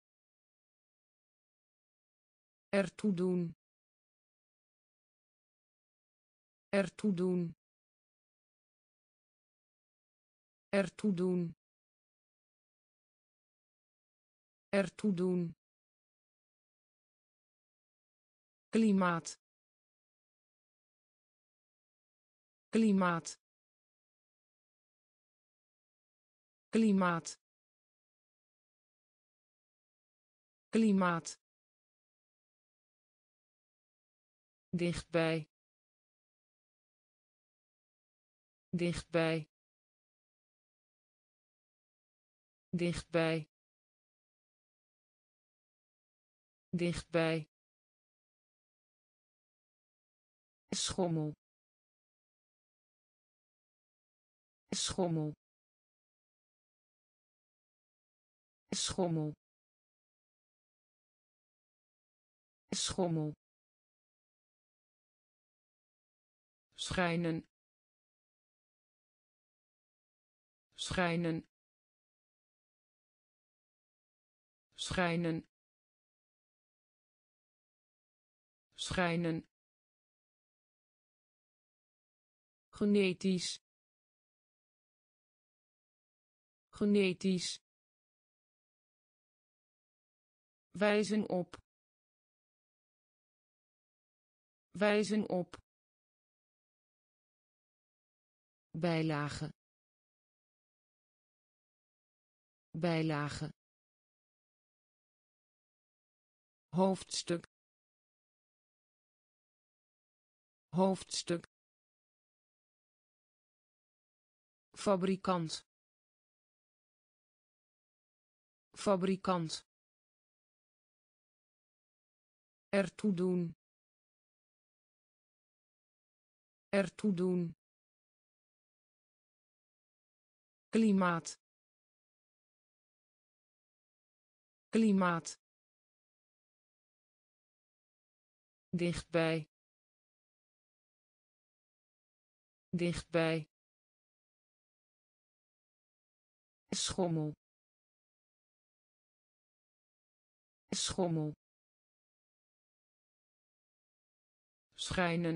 ertoe doen ertoe doen ertoe doen ertoe doen klimaat klimaat klimaat klimaat dichtbij dichtbij dichtbij dichtbij schommel schommel schommel schommel schijnen schijnen schijnen schijnen genetisch genetisch wijzen op wijzen op bijlage bijlage hoofdstuk hoofdstuk fabrikant fabrikant ertoe doen ertoe doen klimaat klimaat dichtbij dichtbij schommel schommel schijnen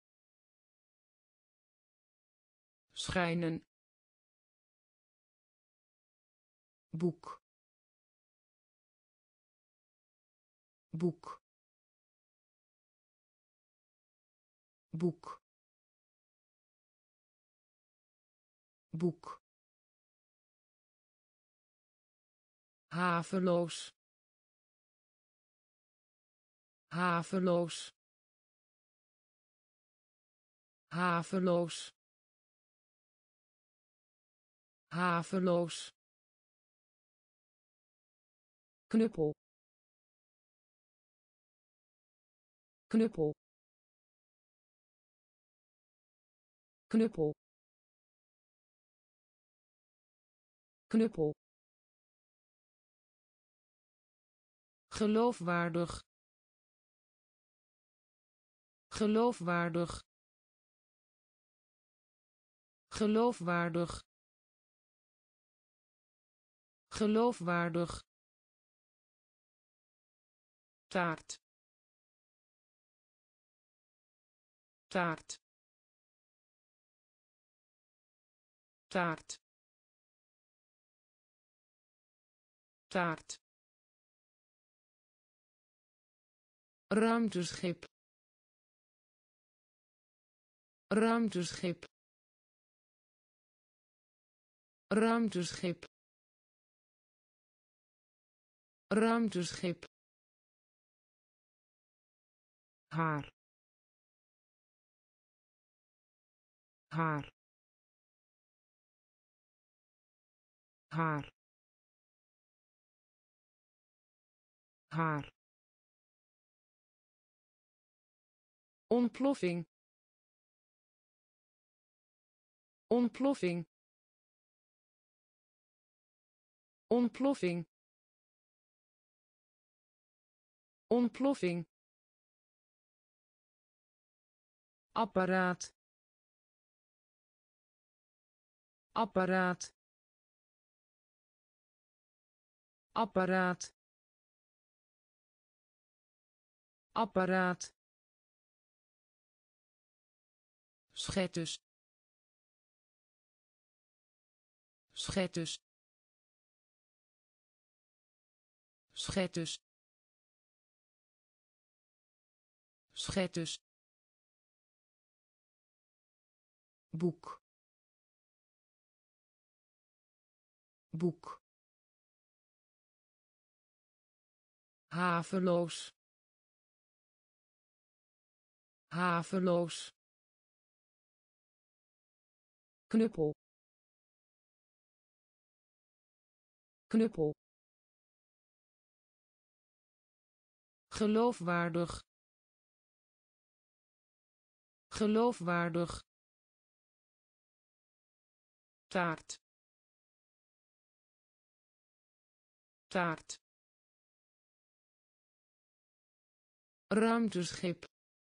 schijnen boek boek boek boek haveloos haveloos haveloos haveloos knuppel knuppel knuppel knuppel geloofwaardig geloofwaardig geloofwaardig geloofwaardig taart taart taart taart ruimteschip ruimteschip ruimteschip ruimteschip haar haar haar haar ontploffing ontploffing ontploffing, ontploffing, apparaat, apparaat, apparaat, apparaat, schetus, schetus, schetus, schetus, boek, boek, haveloos, haveloos, knuppel, knuppel, geloofwaardig, geloofwaardig, taart, taart, ruimteschip,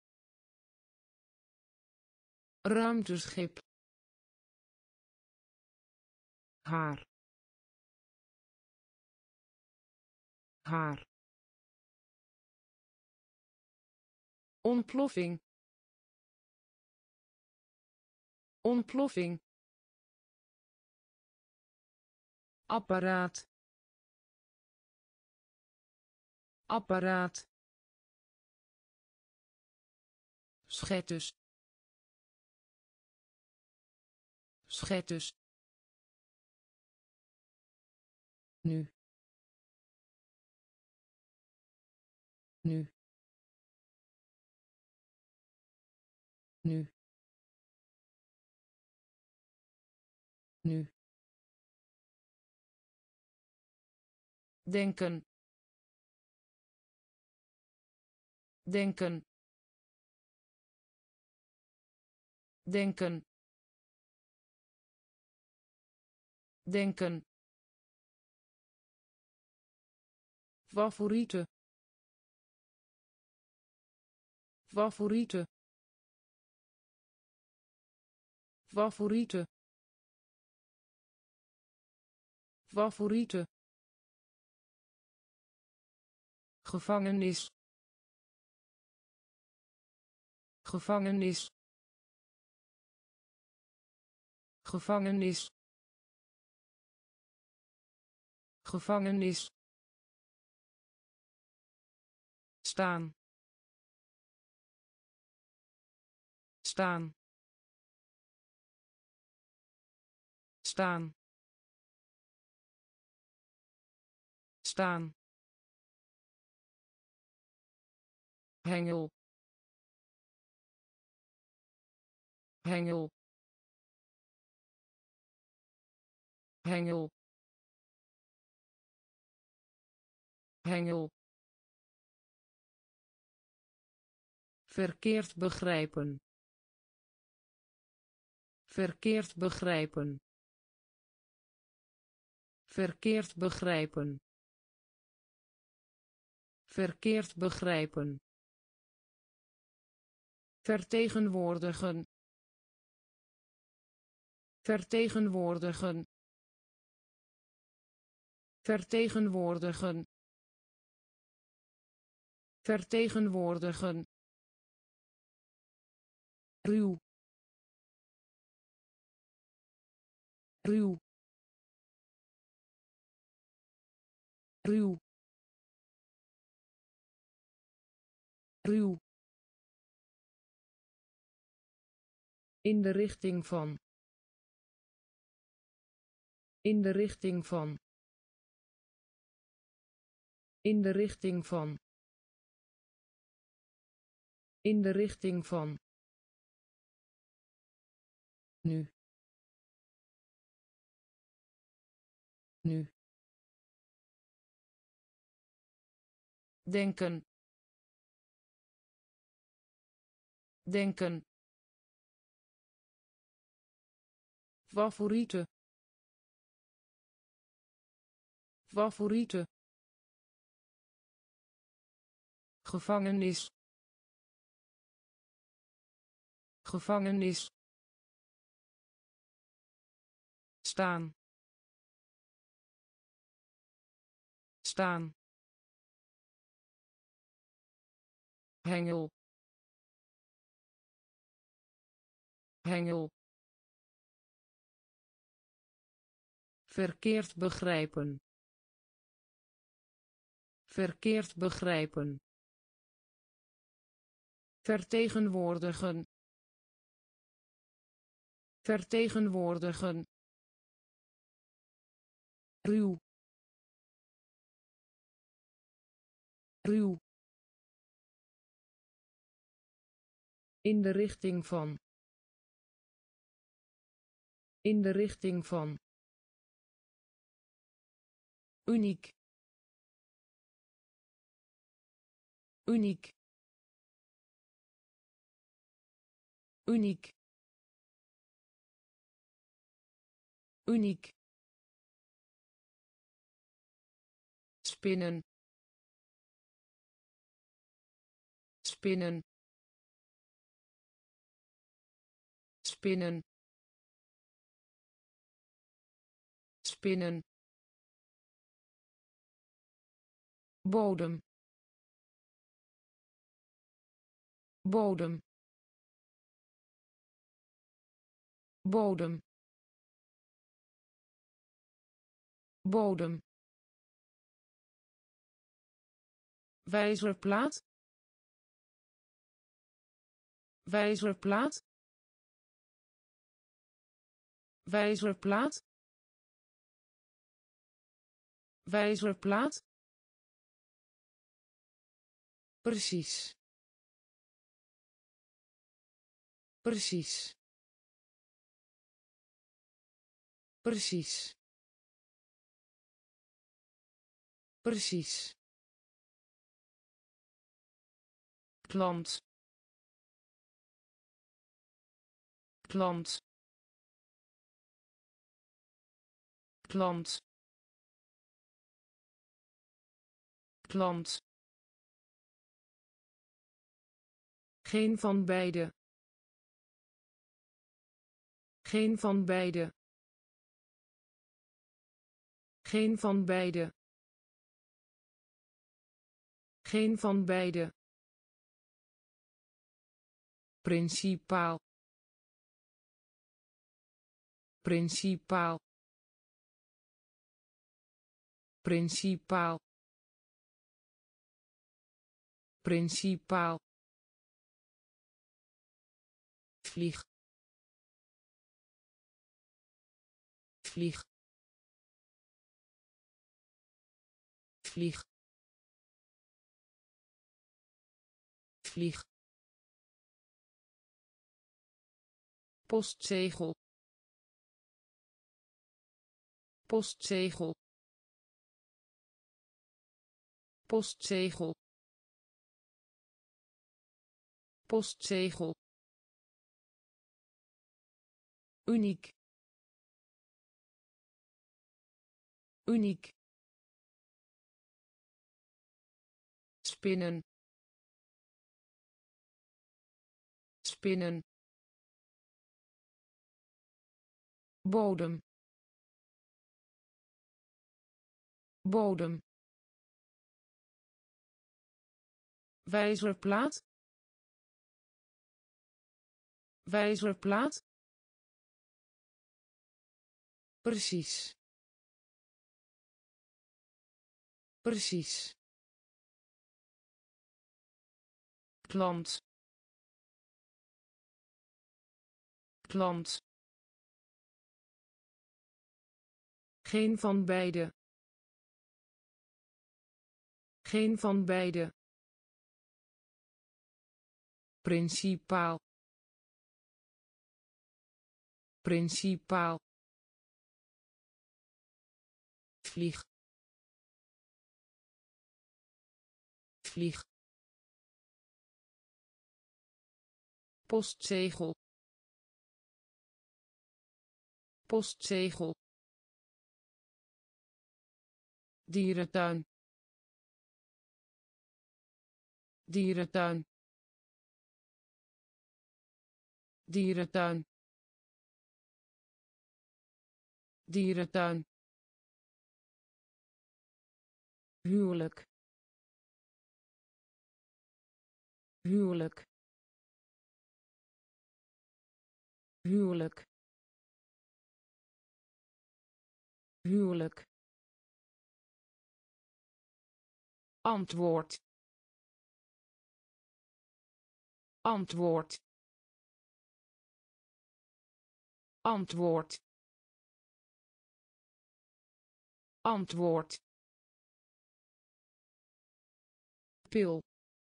ruimteschip, haar, haar, ontploffing, ontploffing, apparaat, apparaat, schetus, schetus, nu, nu, nu, nu, denken, denken, denken, denken, favoriete, favoriete, favoriete, favoriete, gevangenis, gevangenis, gevangenis, gevangenis, staan, staan, staan, staan, hengel, hengel, hengel, hengel, verkeerd begrijpen, verkeerd begrijpen, verkeerd begrijpen, verkeerd begrijpen, vertegenwoordigen, vertegenwoordigen, vertegenwoordigen, vertegenwoordigen, ruw, ruw, ruw, ruw, in de richting van, in de richting van, in de richting van, in de richting van, nu, nu, denken, denken, favoriete, favoriete gevangenis gevangenis staan staan hengel hengel verkeerd begrijpen verkeerd begrijpen vertegenwoordigen vertegenwoordigen ruw ruw in de richting van in de richting van uniek uniek uniek uniek spinnen spinnen spinnen spinnen bodem bodem bodem bodem wijzerplaat wijzerplaat wijzerplaat wijzerplaat precies precies precies precies klant klant klant klant geen van beide geen van beide geen van beide geen van beide principaal principaal principaal principaal vlieg vlieg vlieg vlieg postzegel postzegel postzegel postzegel uniek uniek spinnen spinnen bodem bodem wijzerplaat wijzerplaat precies precies klant klant geen van beide geen van beide principaal principaal vlieg vlieg postzegel postzegel dierentuin dierentuin dierentuin dierentuin huwelijk huwelijk huwelijk huwelijk antwoord antwoord antwoord antwoord pil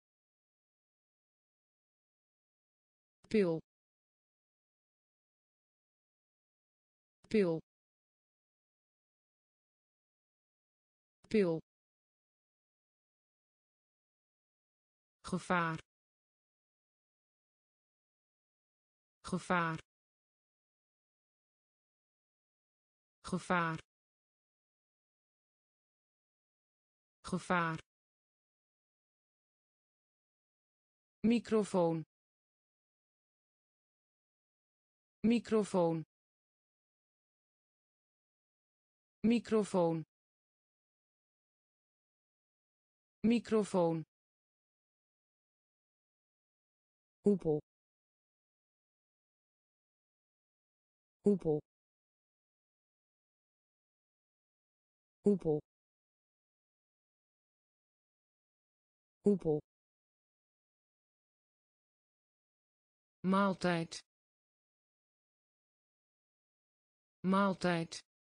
pil pil pil gevaar gevaar gevaar gevaar microfoon microfoon microfoon microfoon hoepel hoepel hoepel hoepel maaltijd maaltijd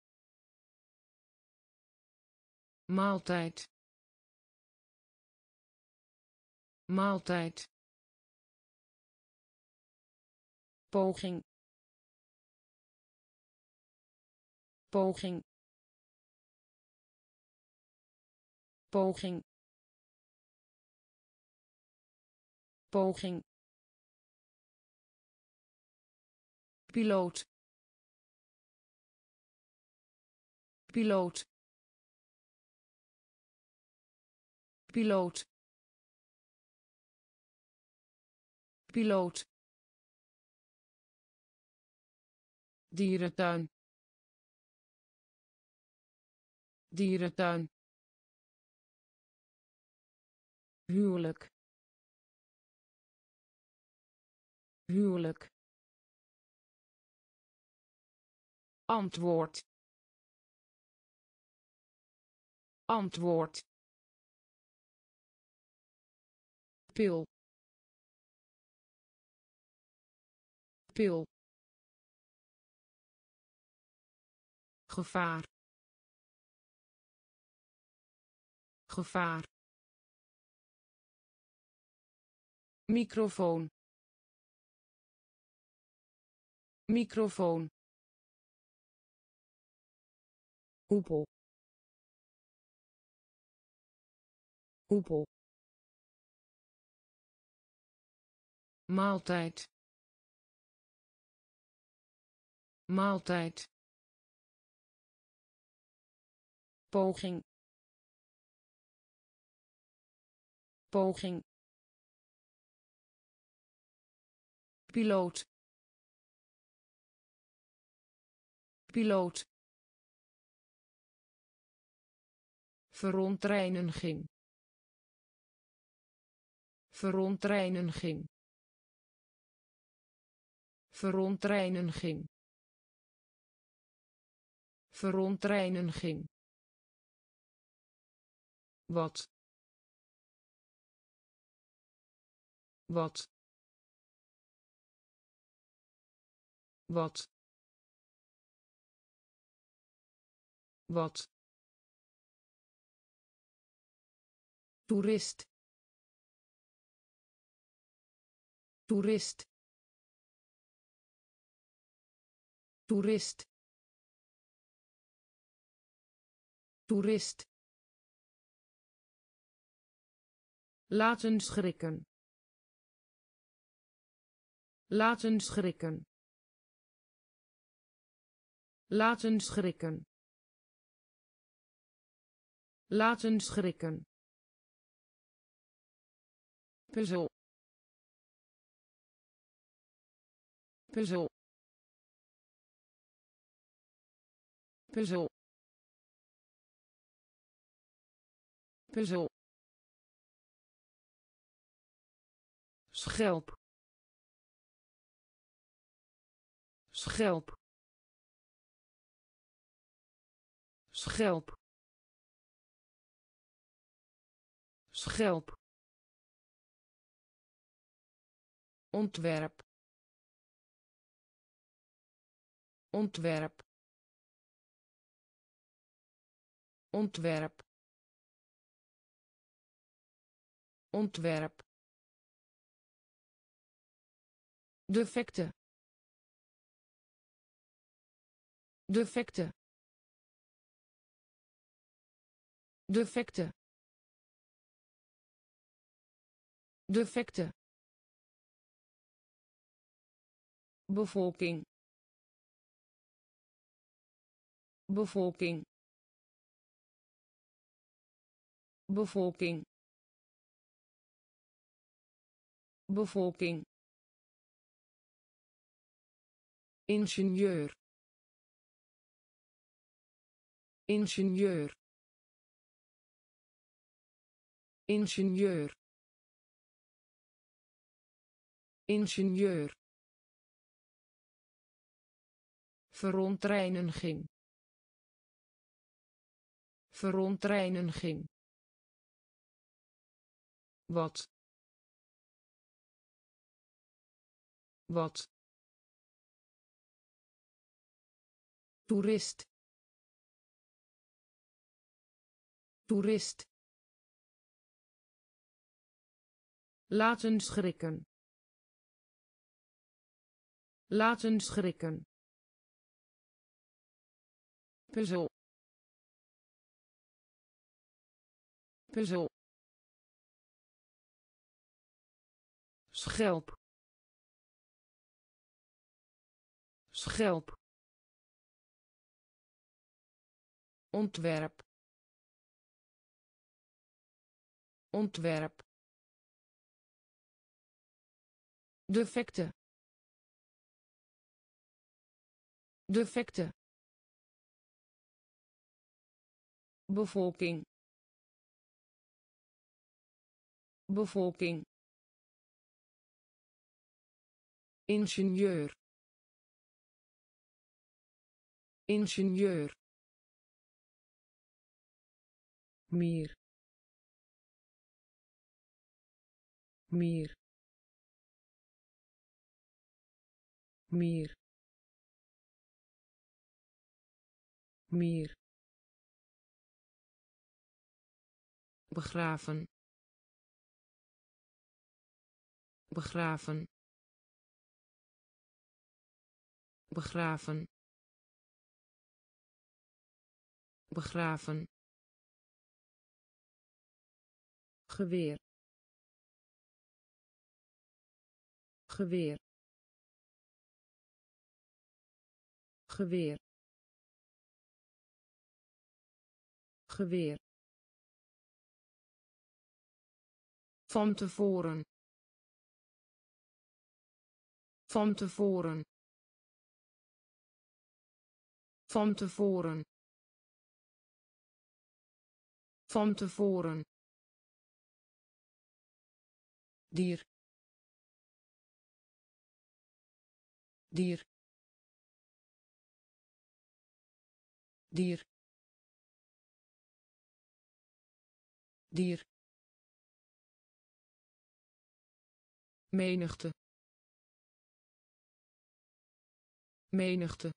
maaltijd maaltijd poging poging poging poging piloot piloot piloot piloot dierentuin dierentuin huwelijk huwelijk antwoord antwoord pil pil gevaar gevaar microfoon microfoon hoepel hoepel maaltijd maaltijd poging poging piloot piloot verontreiniging verontreiniging verontreiniging verontreiniging wat wat wat wat toerist toerist toerist toerist laten schrikken laten schrikken laten schrikken Laten schrikken. Puzzel. Puzzel. Puzzel. Puzzel. Schelp. Schelp. Schelp. Schelp. Ontwerp. Ontwerp. Ontwerp. Ontwerp. Defecte. Defecte. Defecte. Defecte. Bevolking. Bevolking. Bevolking. Bevolking. Ingenieur. Ingenieur. Ingenieur. Ingenieur. Verontreiniging. Verontreiniging. Wat. Wat. Toerist. Toerist. Laten schrikken. Laten schrikken. Puzzel. Puzzel. Schelp. Schelp. Ontwerp. Ontwerp. Defecte. Defecte. Bevolking. Bevolking. Ingenieur. Ingenieur. Mier. Mier. Mier. Mier. Begraven. Begraven. Begraven. Begraven. Geweer. Geweer. Geweer. Geweer. Van tevoren. Van tevoren. Van tevoren. Van tevoren. Dier. Dier. Dier. Dier. Menigte. Menigte.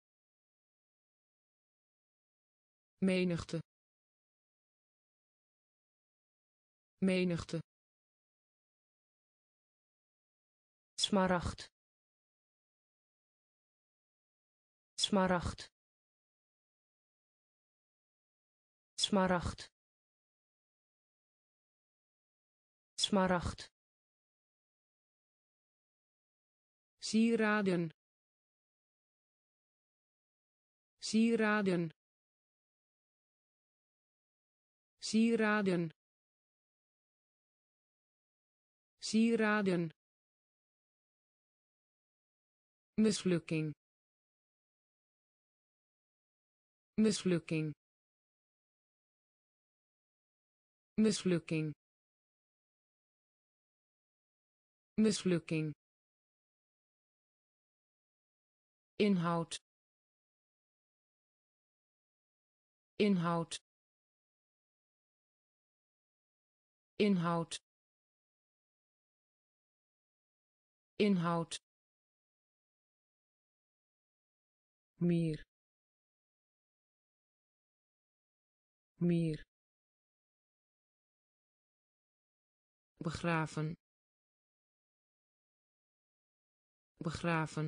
Menigte. Menigte. Smaragd. Smaragd. Smaragd. Smaragd. Sieraden. Sieraden. sieraden sieraden mislukking mislukking mislukking mislukking inhoud inhoud inhoud inhoud meer meer begraven begraven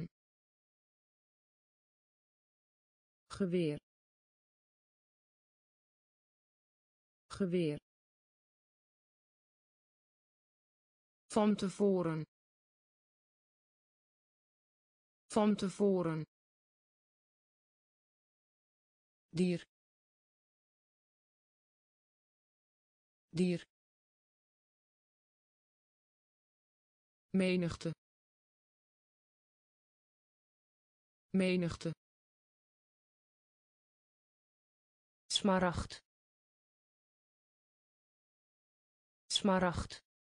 geweer geweer van tevoren van tevoren dier dier menigte menigte smaragd smaragd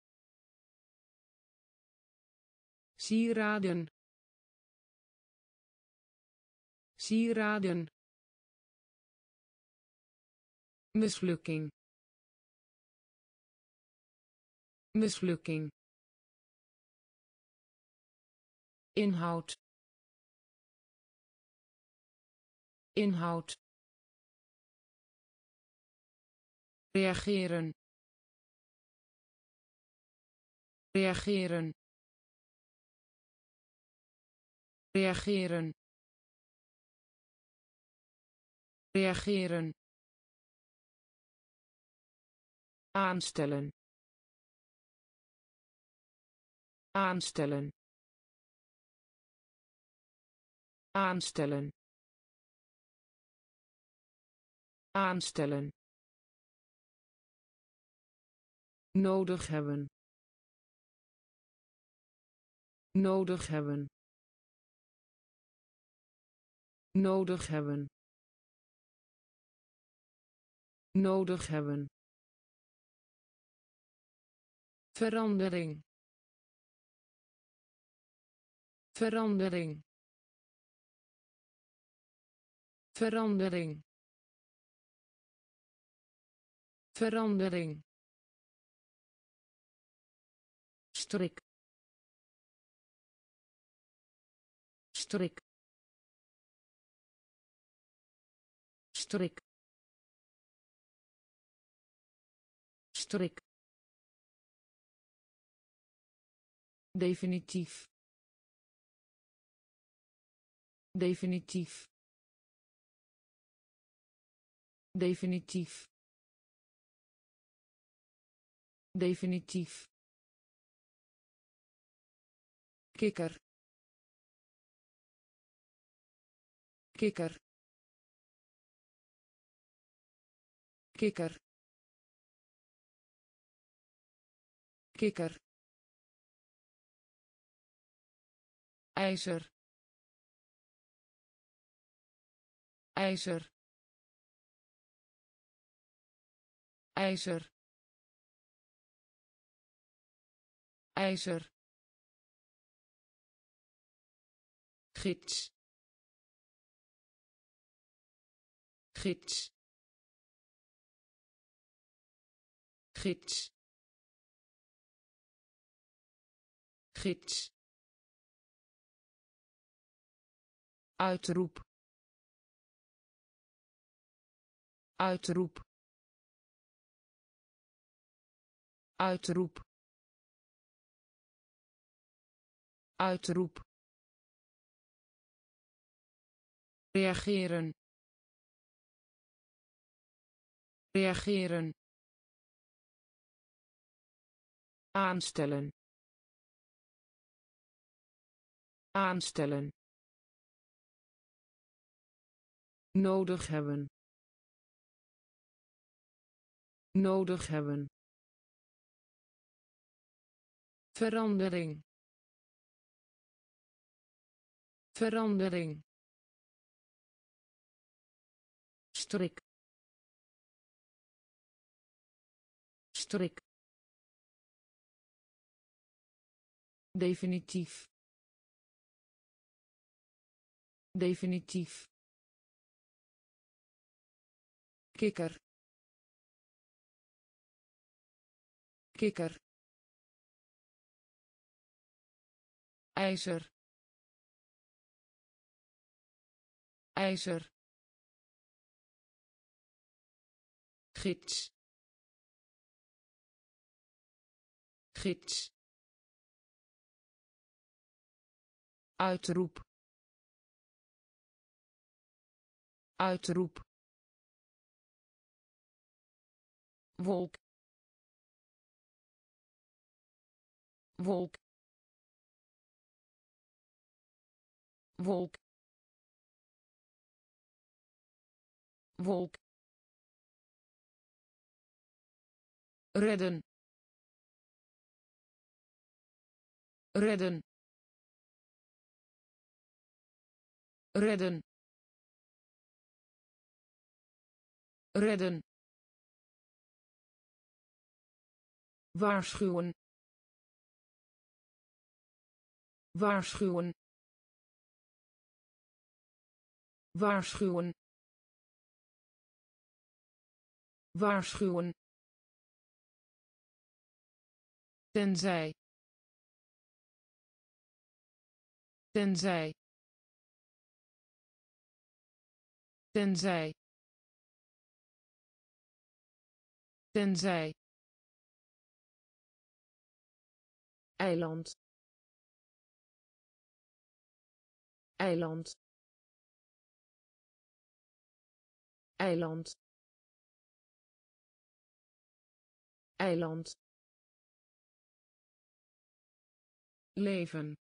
sieraden sieraden mislukking mislukking inhoud inhoud reageren reageren reageren reageren aanstellen aanstellen aanstellen aanstellen nodig hebben nodig hebben nodig hebben nodig hebben verandering verandering verandering verandering strik strik strik strik definitief definitief definitief definitief kikker kikker kikker kikker ijzer ijzer ijzer ijzer gids gids gids gids uitroep uitroep uitroep uitroep reageren reageren aanstellen aanstellen nodig hebben nodig hebben, verandering, verandering, strik, strik, definitief, definitief, kikker, kikker, ijzer, ijzer, gids, gids, uitroep, uitroep, wolk, wolk, wolk, wolk, redden, redden, redden, redden, waarschuwen, waarschuwen, waarschuwen, waarschuwen, tenzij, tenzij, tenzij, tenzij, eiland, eiland, eiland, eiland, leven,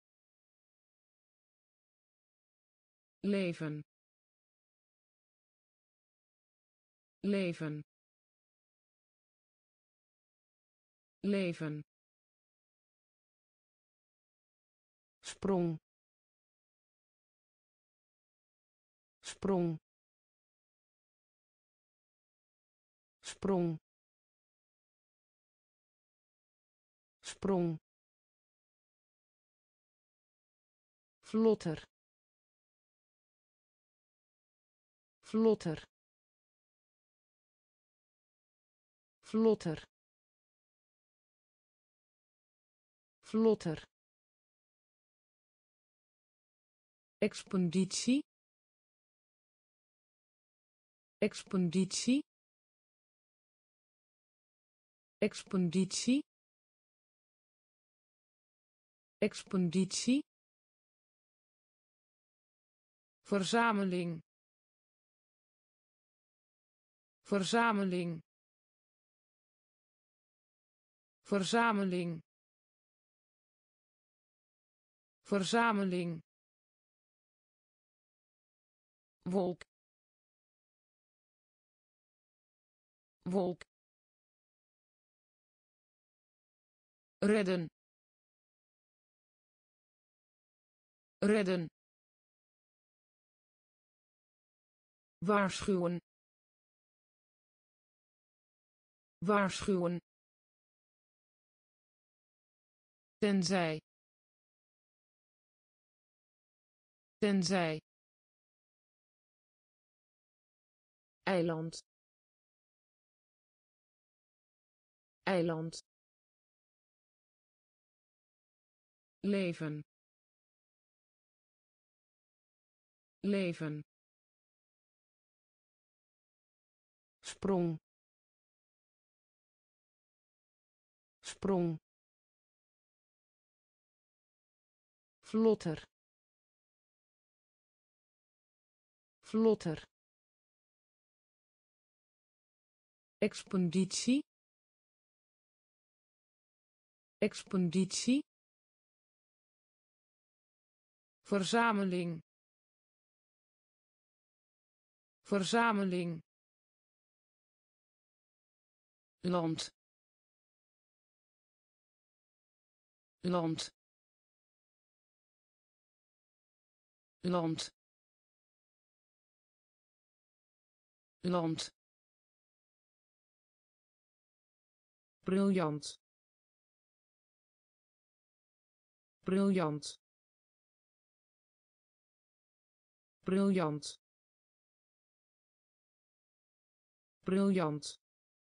leven, leven, leven, sprong, sprong, sprong, sprong, vlotter, vlotter, vlotter, vlotter, expeditie, expeditie, expeditie, expeditie, verzameling, verzameling, verzameling, verzameling, wolk, wolk, redden, redden, waarschuwen, waarschuwen, tenzij, tenzij, eiland, eiland, leven, leven, sprong, sprong, vlotter, vlotter, expeditie, expeditie, verzameling, verzameling, land, land, land, land. Briljant, briljant, briljant, briljant.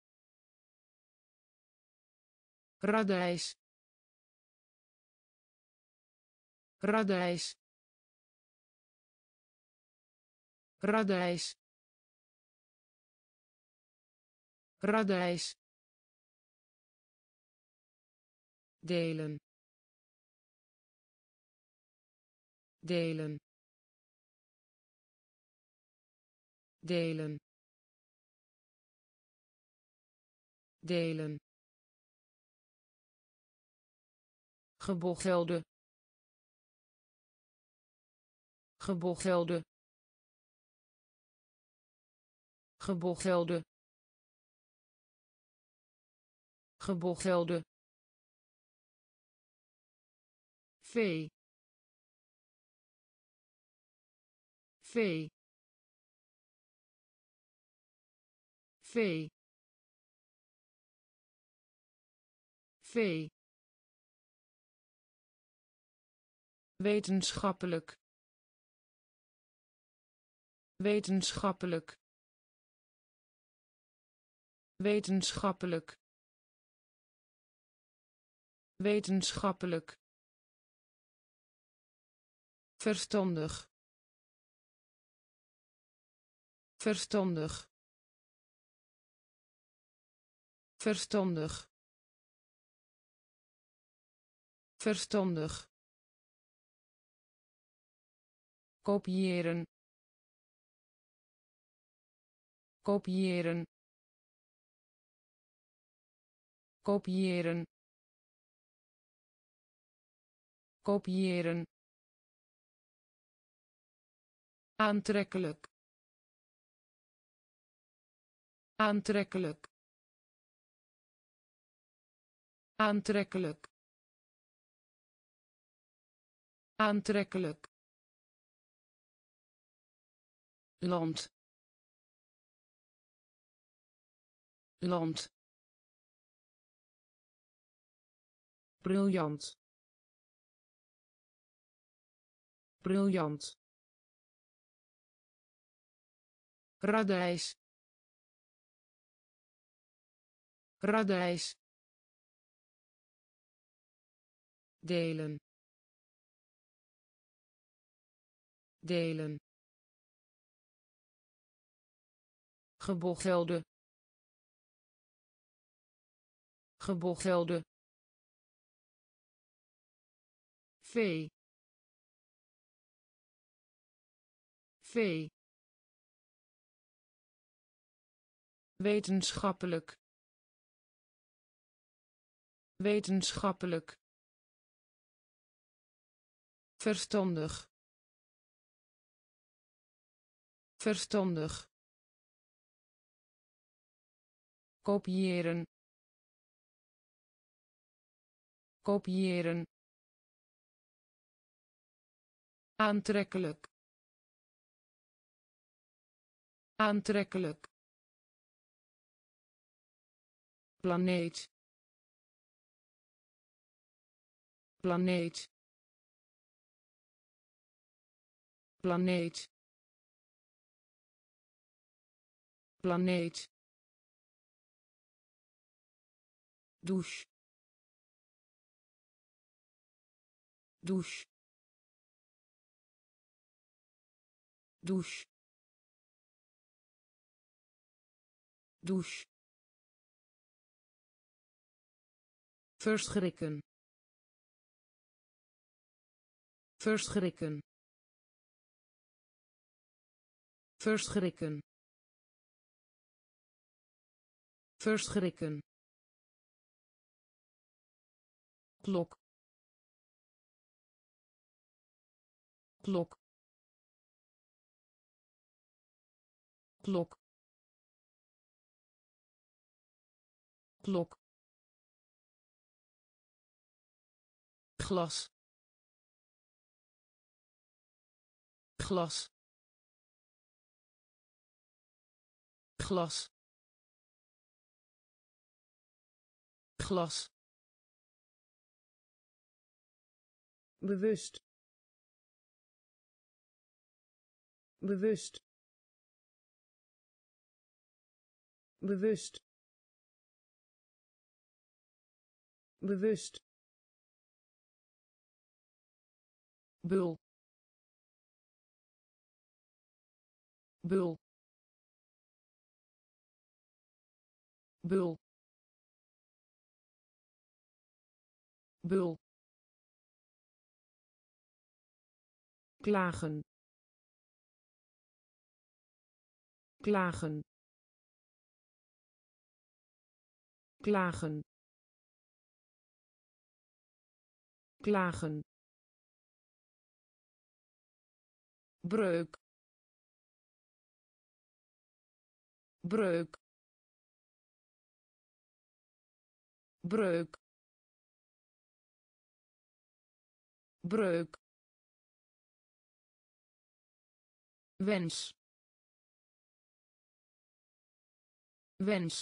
Radijs, radijs, radijs, radijs. Delen, delen, delen, delen. Gebochelde, gebochelde, gebochelde, gebochelde. Vee, vee, vee, vee. Wetenschappelijk, wetenschappelijk, wetenschappelijk, wetenschappelijk. Verstandig, verstandig, verstandig, verstandig. Kopiëren, kopiëren, kopiëren, kopiëren. Aantrekkelijk, aantrekkelijk, aantrekkelijk, aantrekkelijk. Land, land. Briljant, briljant. Radijs, radijs. Delen, delen. Gebochelde, gebochelde. Vee, vee. Wetenschappelijk, wetenschappelijk. Verstandig, verstandig. Kopiëren, kopiëren. Aantrekkelijk, aantrekkelijk. Planeet, planeet, planeet, planeet. Douche, douche, douche, douche. Verschrikken, verschrikken, verschrikken, verschrikken. Klok, klok, klok. klok glas glas glas glas bewust bewust bewust bewust bul bul bul bul klagen klagen klagen klagen breuk breuk breuk breuk wens wens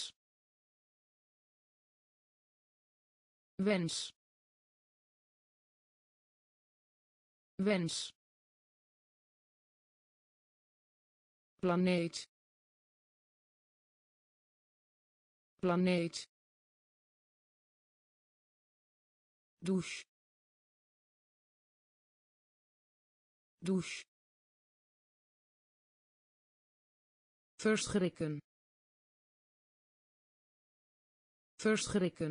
wens wens planeet planeet douche douche verschrikken verschrikken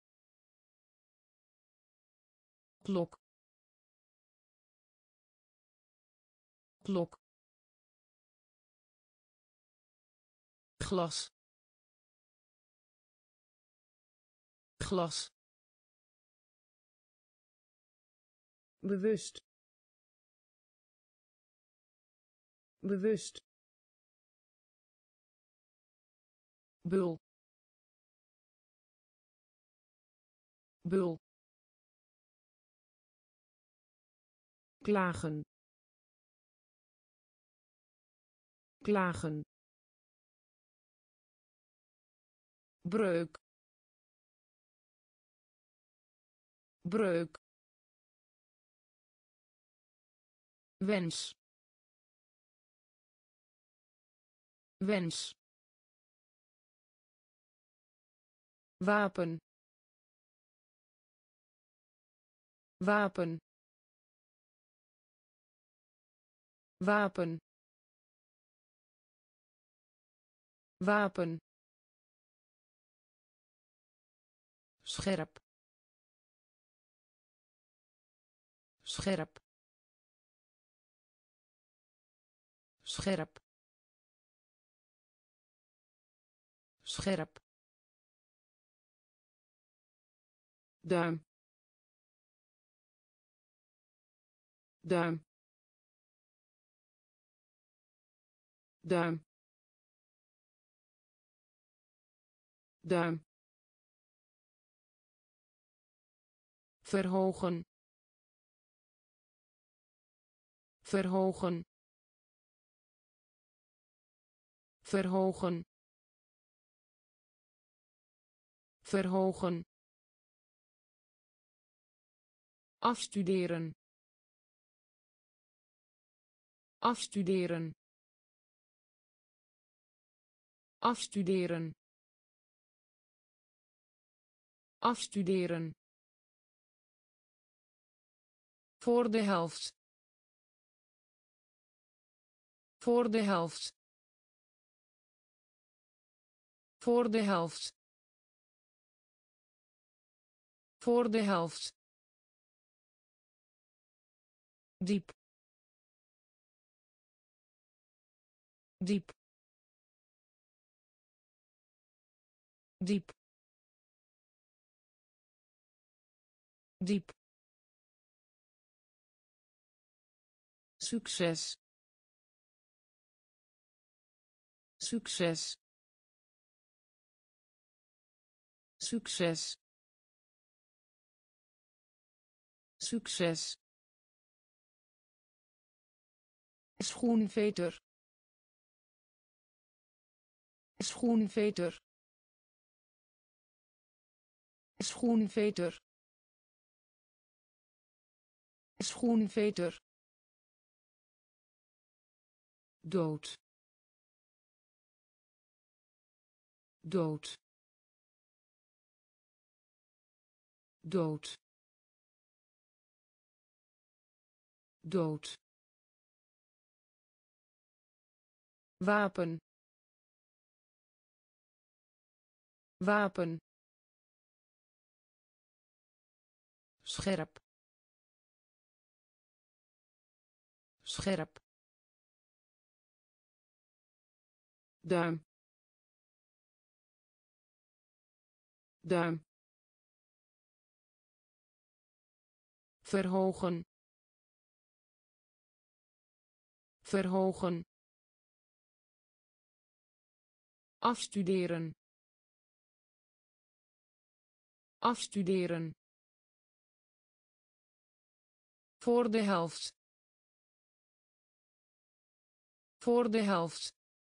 klok klok glas glas bewust bewust bul bul klagen klagen breuk breuk wens wens wapen wapen wapen wapen scherp scherp scherp scherp duim duim duim duim verhogen verhogen verhogen verhogen afstuderen afstuderen afstuderen afstuderen voor de helft voor de helft voor de helft voor de helft diep diep diep diep succes succes succes, succes, schoenveter, schoenveter, schoenveter, schoenveter, dood, dood, dood, dood, wapen, wapen, scherp, scherp, duim, duim, verhogen, verhogen, afstuderen, afstuderen, voor de helft, voor de helft,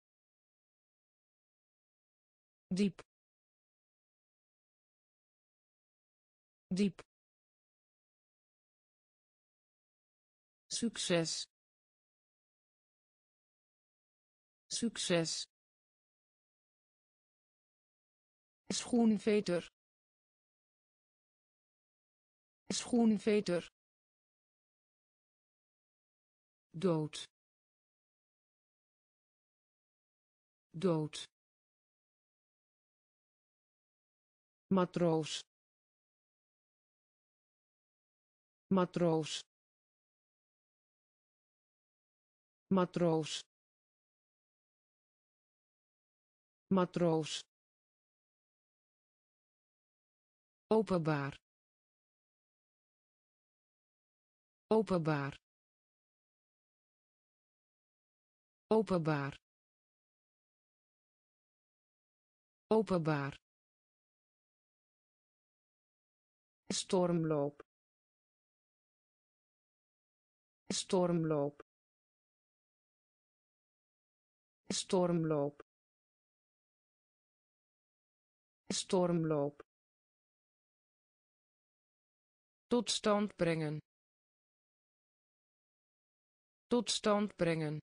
diep, diep, succes, succes, schoenveter, schoenveter, dood, dood, matroos, matroos, matroos, matroos, openbaar, openbaar, openbaar, openbaar, stormloop, stormloop, stormloop, stormloop, tot stand brengen, tot stand brengen,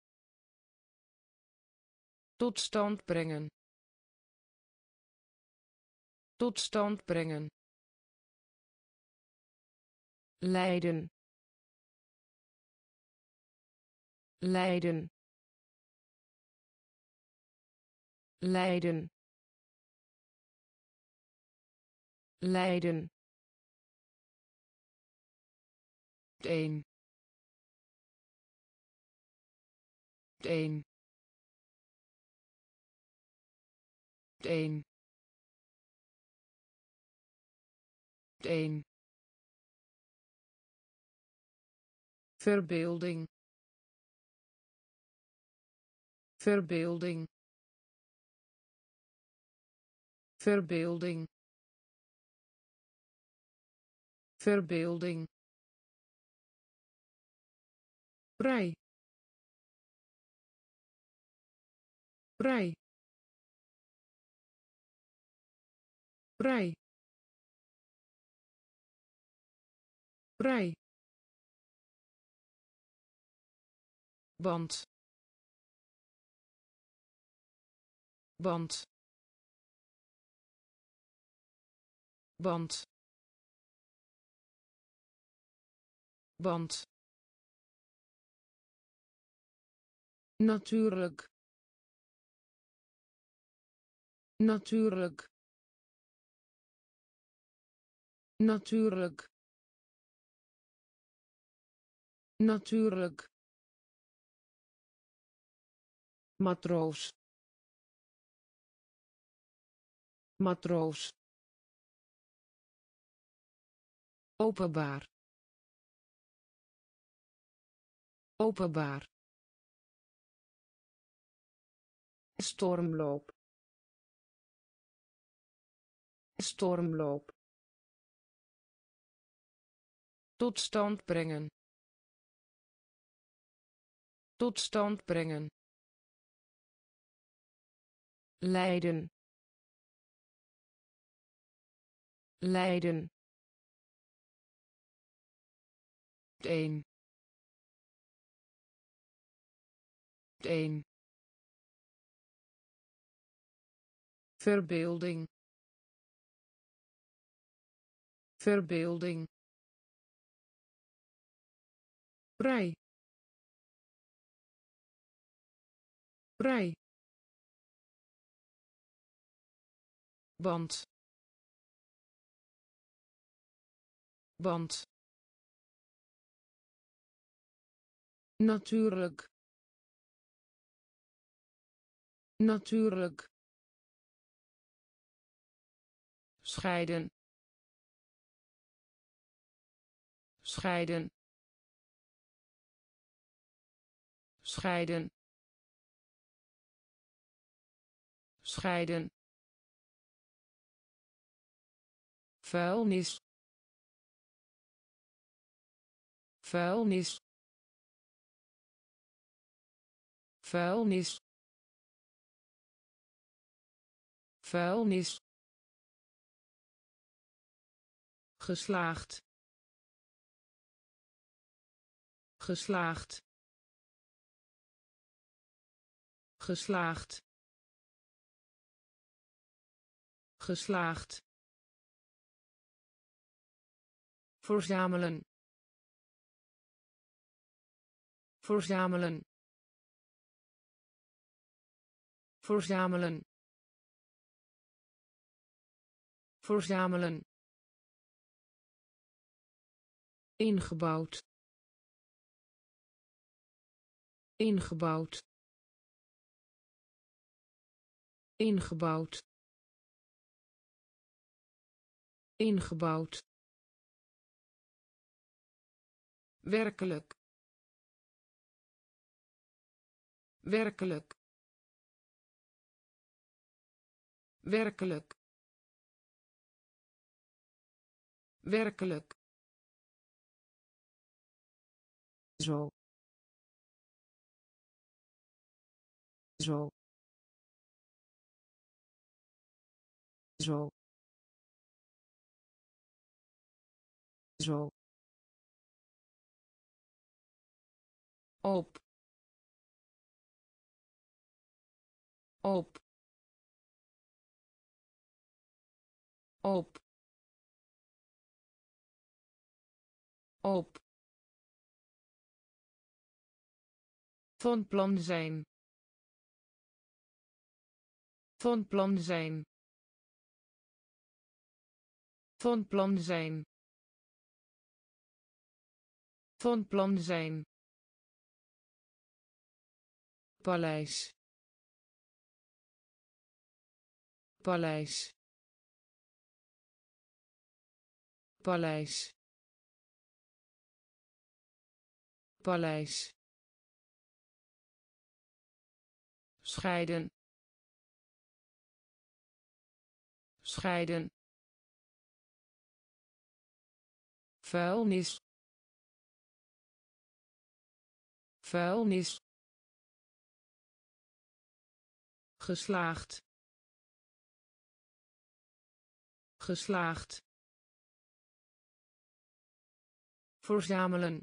tot stand brengen, tot stand brengen, lijden, lijden, lijden, lijden, een, een, een, een, verbeelding, verbeelding, verbeelding, verbeelding, vrij, vrij, vrij, vrij, band, band, band, band, natuurlijk, natuurlijk, natuurlijk, natuurlijk, matroos, matroos, openbaar, openbaar, stormloop, stormloop, tot stand brengen, tot stand brengen, lijden, lijden, een, een, verbeelding, verbeelding, vrij, vrij, band, band, natuurlijk, natuurlijk, scheiden, scheiden, scheiden, scheiden, vuilnis, vuilnis, vuilnis, vuilnis, geslaagd, geslaagd, geslaagd, geslaagd, verzamelen, verzamelen, verzamelen, verzamelen, ingebouwd, ingebouwd, ingebouwd, ingebouwd, werkelijk, werkelijk, werkelijk, werkelijk, zo, zo, zo, zo, op, op, op, op, van plan zijn, van plan zijn, van plan zijn, van plan zijn, paleis, paleis, paleis, paleis, scheiden, scheiden, vuilnis, vuilnis, geslaagd, geslaagd, verzamelen,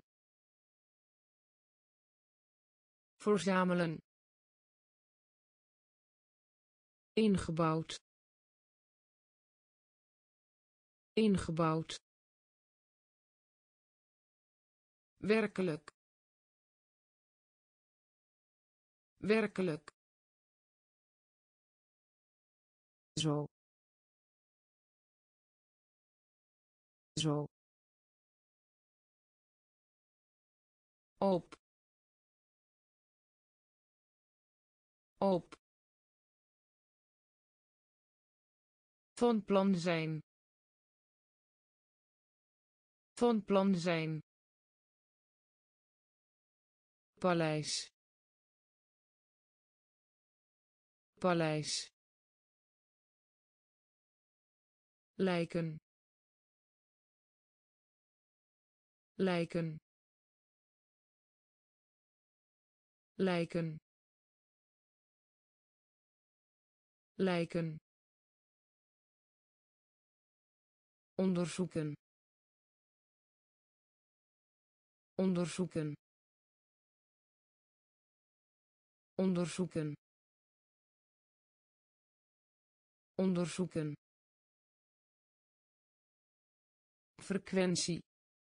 verzamelen, ingebouwd, ingebouwd, werkelijk, werkelijk, zo, zo, op, op, van plan zijn, van plan zijn, paleis, paleis, lijken, lijken, lijken, lijken, onderzoeken, onderzoeken, onderzoeken, onderzoeken, frequentie,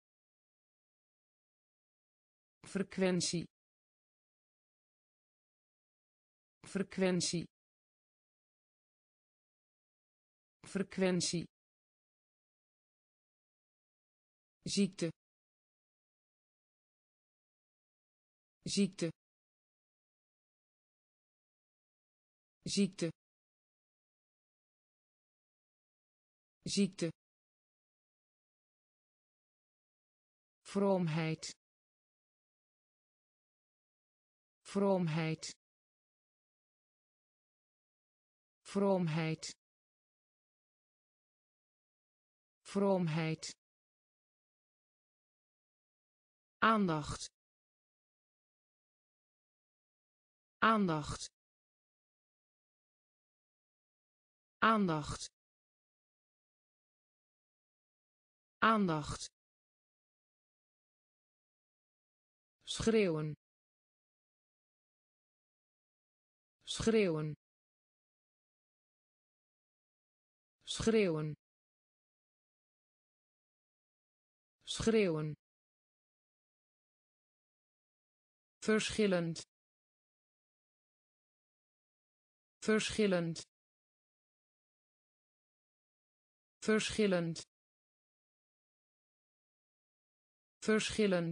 frequentie, frequentie, frequentie, ziekte, ziekte, ziekte, ziekte, vroomheid, vroomheid, vroomheid, vroomheid, aandacht, aandacht, aandacht, aandacht, schreeuwen, schreeuwen, schreeuwen, schreeuwen, verschillend, verschillend, verschillend, verschillend,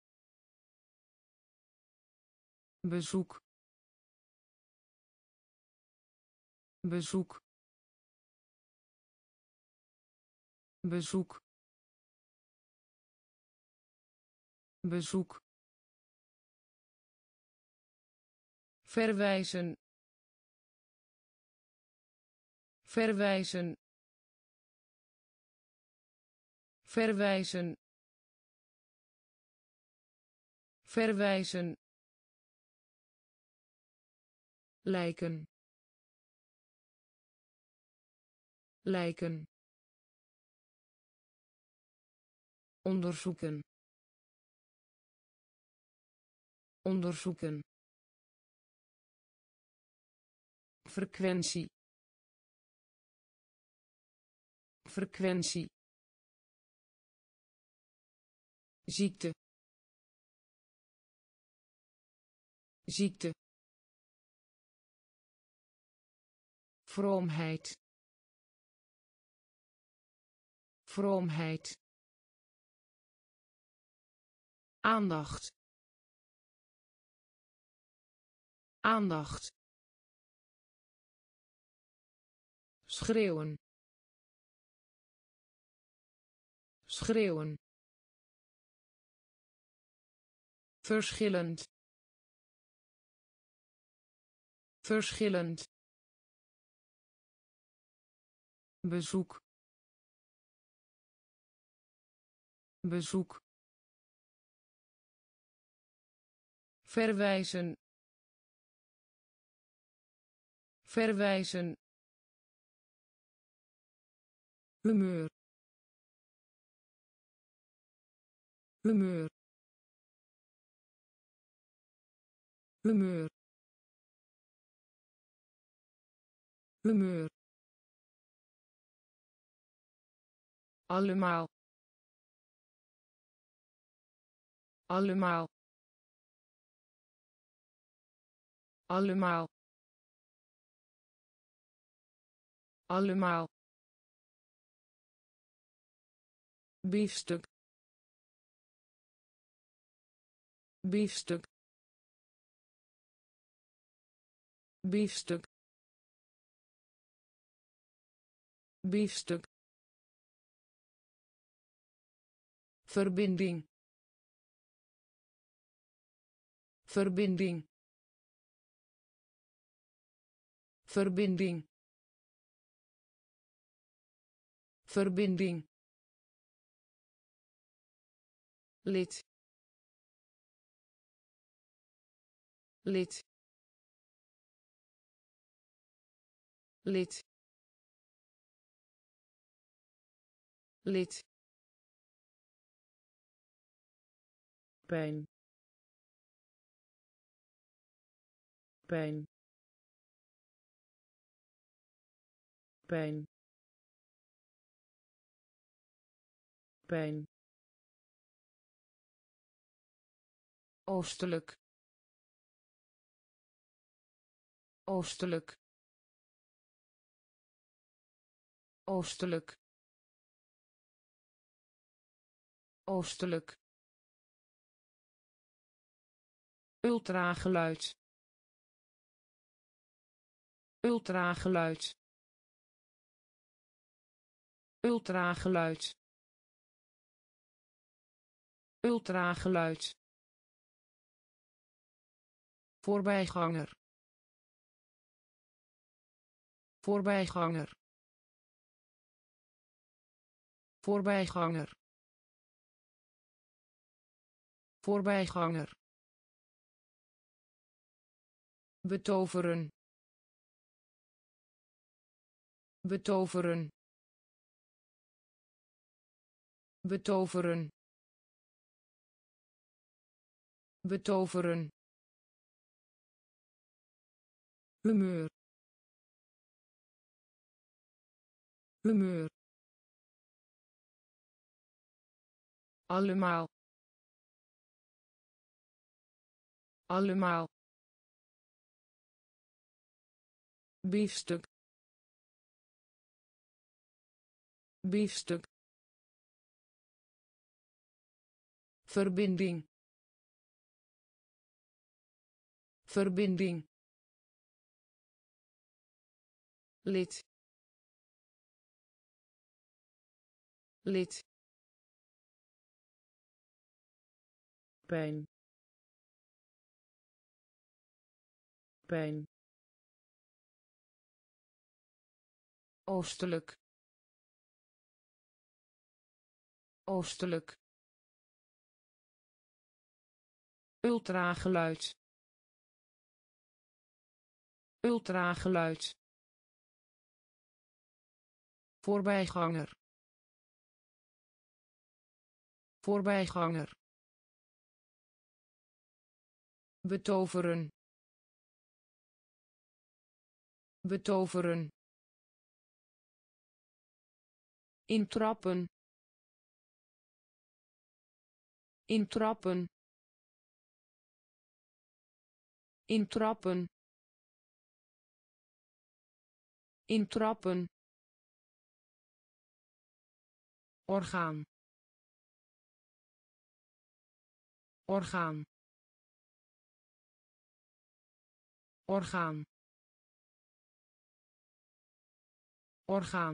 bezoek, bezoek, bezoek, bezoek, verwijzen, verwijzen, verwijzen, verwijzen, lijken, lijken, onderzoeken, onderzoeken, frequentie, frequentie, ziekte, ziekte, vroomheid, vroomheid, aandacht, aandacht, schreeuwen, schreeuwen, verschillend, verschillend, bezoek, bezoek, verwijzen, verwijzen, humeur, humeur, humeur, humeur, allemaal, allemaal, allemaal, allemaal, biefstuk, biefstuk, biefstuk, biefstuk, verbinding, verbinding, verbinding, verbinding, lid, lid, lid, lid, pijn, pijn, pijn, pijn, oostelijk, oostelijk, oostelijk, oostelijk, ultrageluid, ultrageluid, ultrageluid, ultrageluid, voorbijganger, voorbijganger, voorbijganger, voorbijganger, betoveren, betoveren, betoveren, betoveren, humeur, humeur, allemaal, allemaal, biefstuk, biefstuk, verbinding, verbinding, lid, lid, pijn, pijn, oostelijk, oostelijk, ultrageluid, ultrageluid, voorbijganger, voorbijganger, betoveren, betoveren, intrappen, intrappen, intrappen, intrappen, orgaan, orgaan, orgaan, orgaan,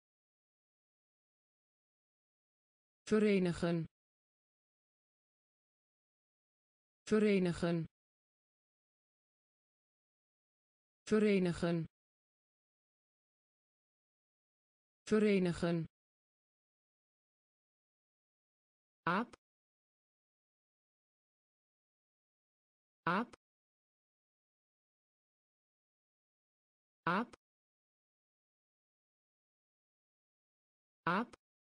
verenigen, verenigen, verenigen, verenigen, aap, aap, aap, aap,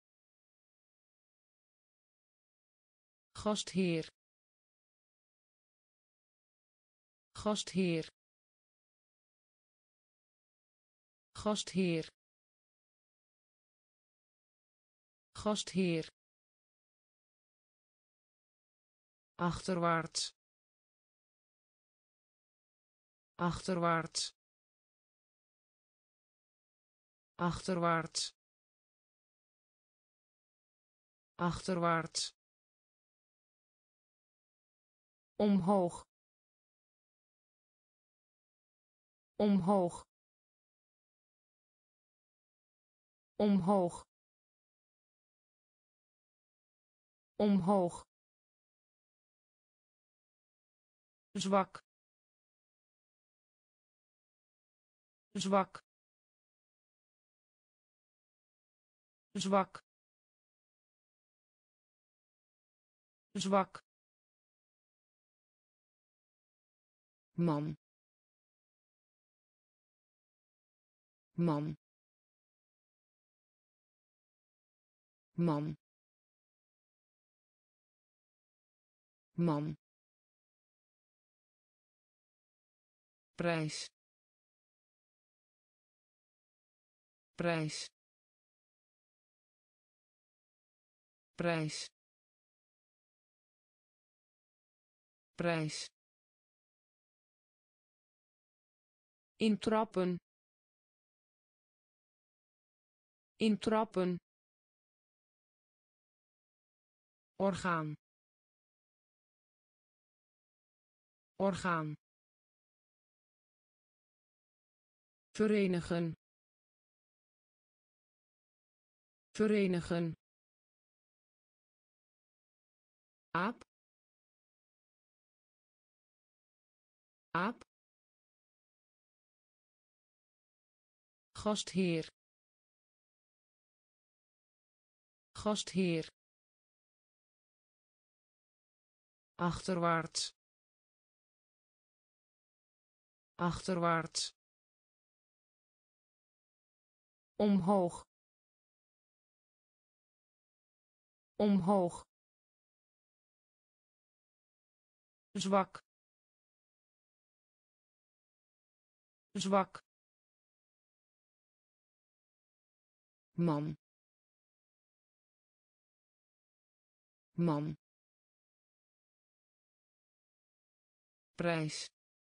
gastheer, gastheer, gastheer, gastheer, achterwaarts, achterwaarts, achterwaarts, achterwaarts, omhoog, omhoog, omhoog, omhoog, zwak, zwak, zwak, zwak, man, man, man, man, prijs, prijs, prijs, prijs, intrappen, intrappen, orgaan, orgaan, verenigen, verenigen, aap, aap, gastheer, gastheer, achterwaarts, achterwaarts, omhoog, omhoog, zwak, zwak, man, man, prijs,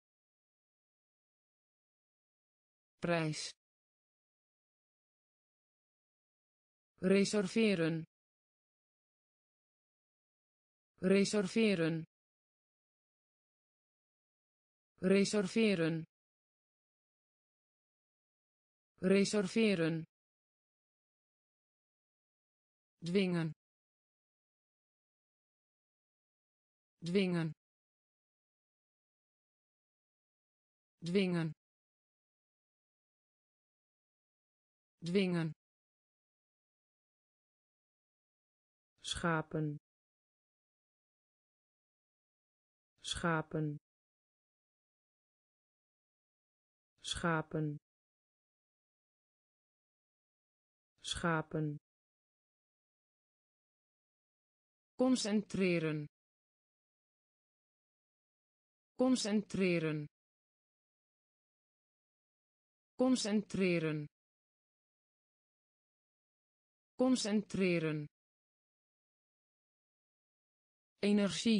prijs, reserveren, reserveren, reserveren, reserveren, dwingen, dwingen, dwingen, dwingen, schapen, schapen, schapen, schapen, concentreren, concentreren, concentreren, concentreren, energie,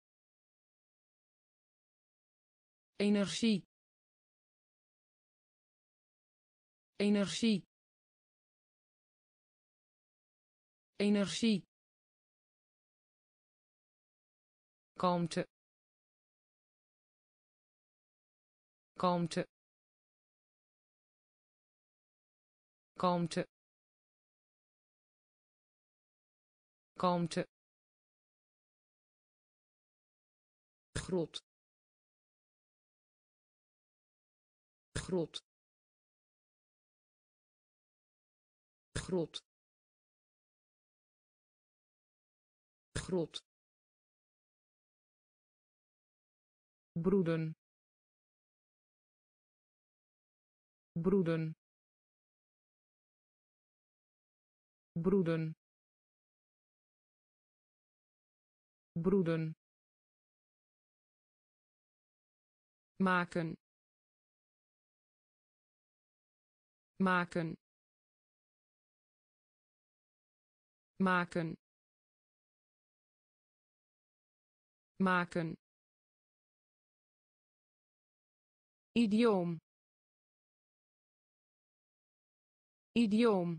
energie, energie, energie, kalmte, kalmte, kalmte, kalmte, grot, grot, grot, grot, broeden, broeden, broeden, broeden, maken, maken, maken, maken, idioom, idioom,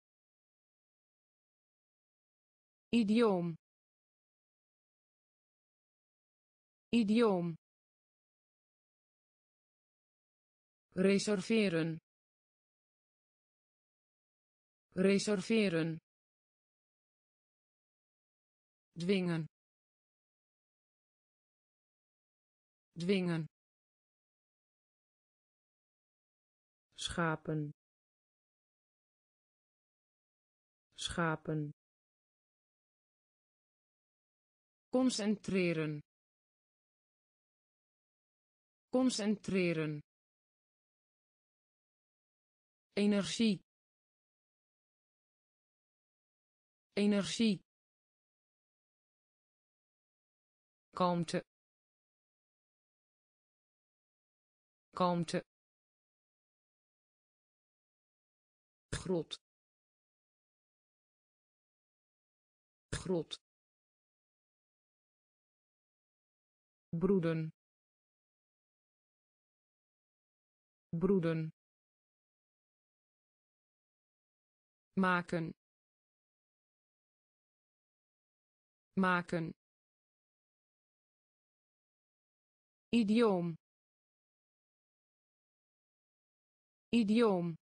idioom, idioom, reserveren, reserveren, dwingen, dwingen, schapen, schapen, concentreren, concentreren, energie, energie, kalmte, kalmte, grot, grot, broeden, broeden, maken, maken, idioom, idioom,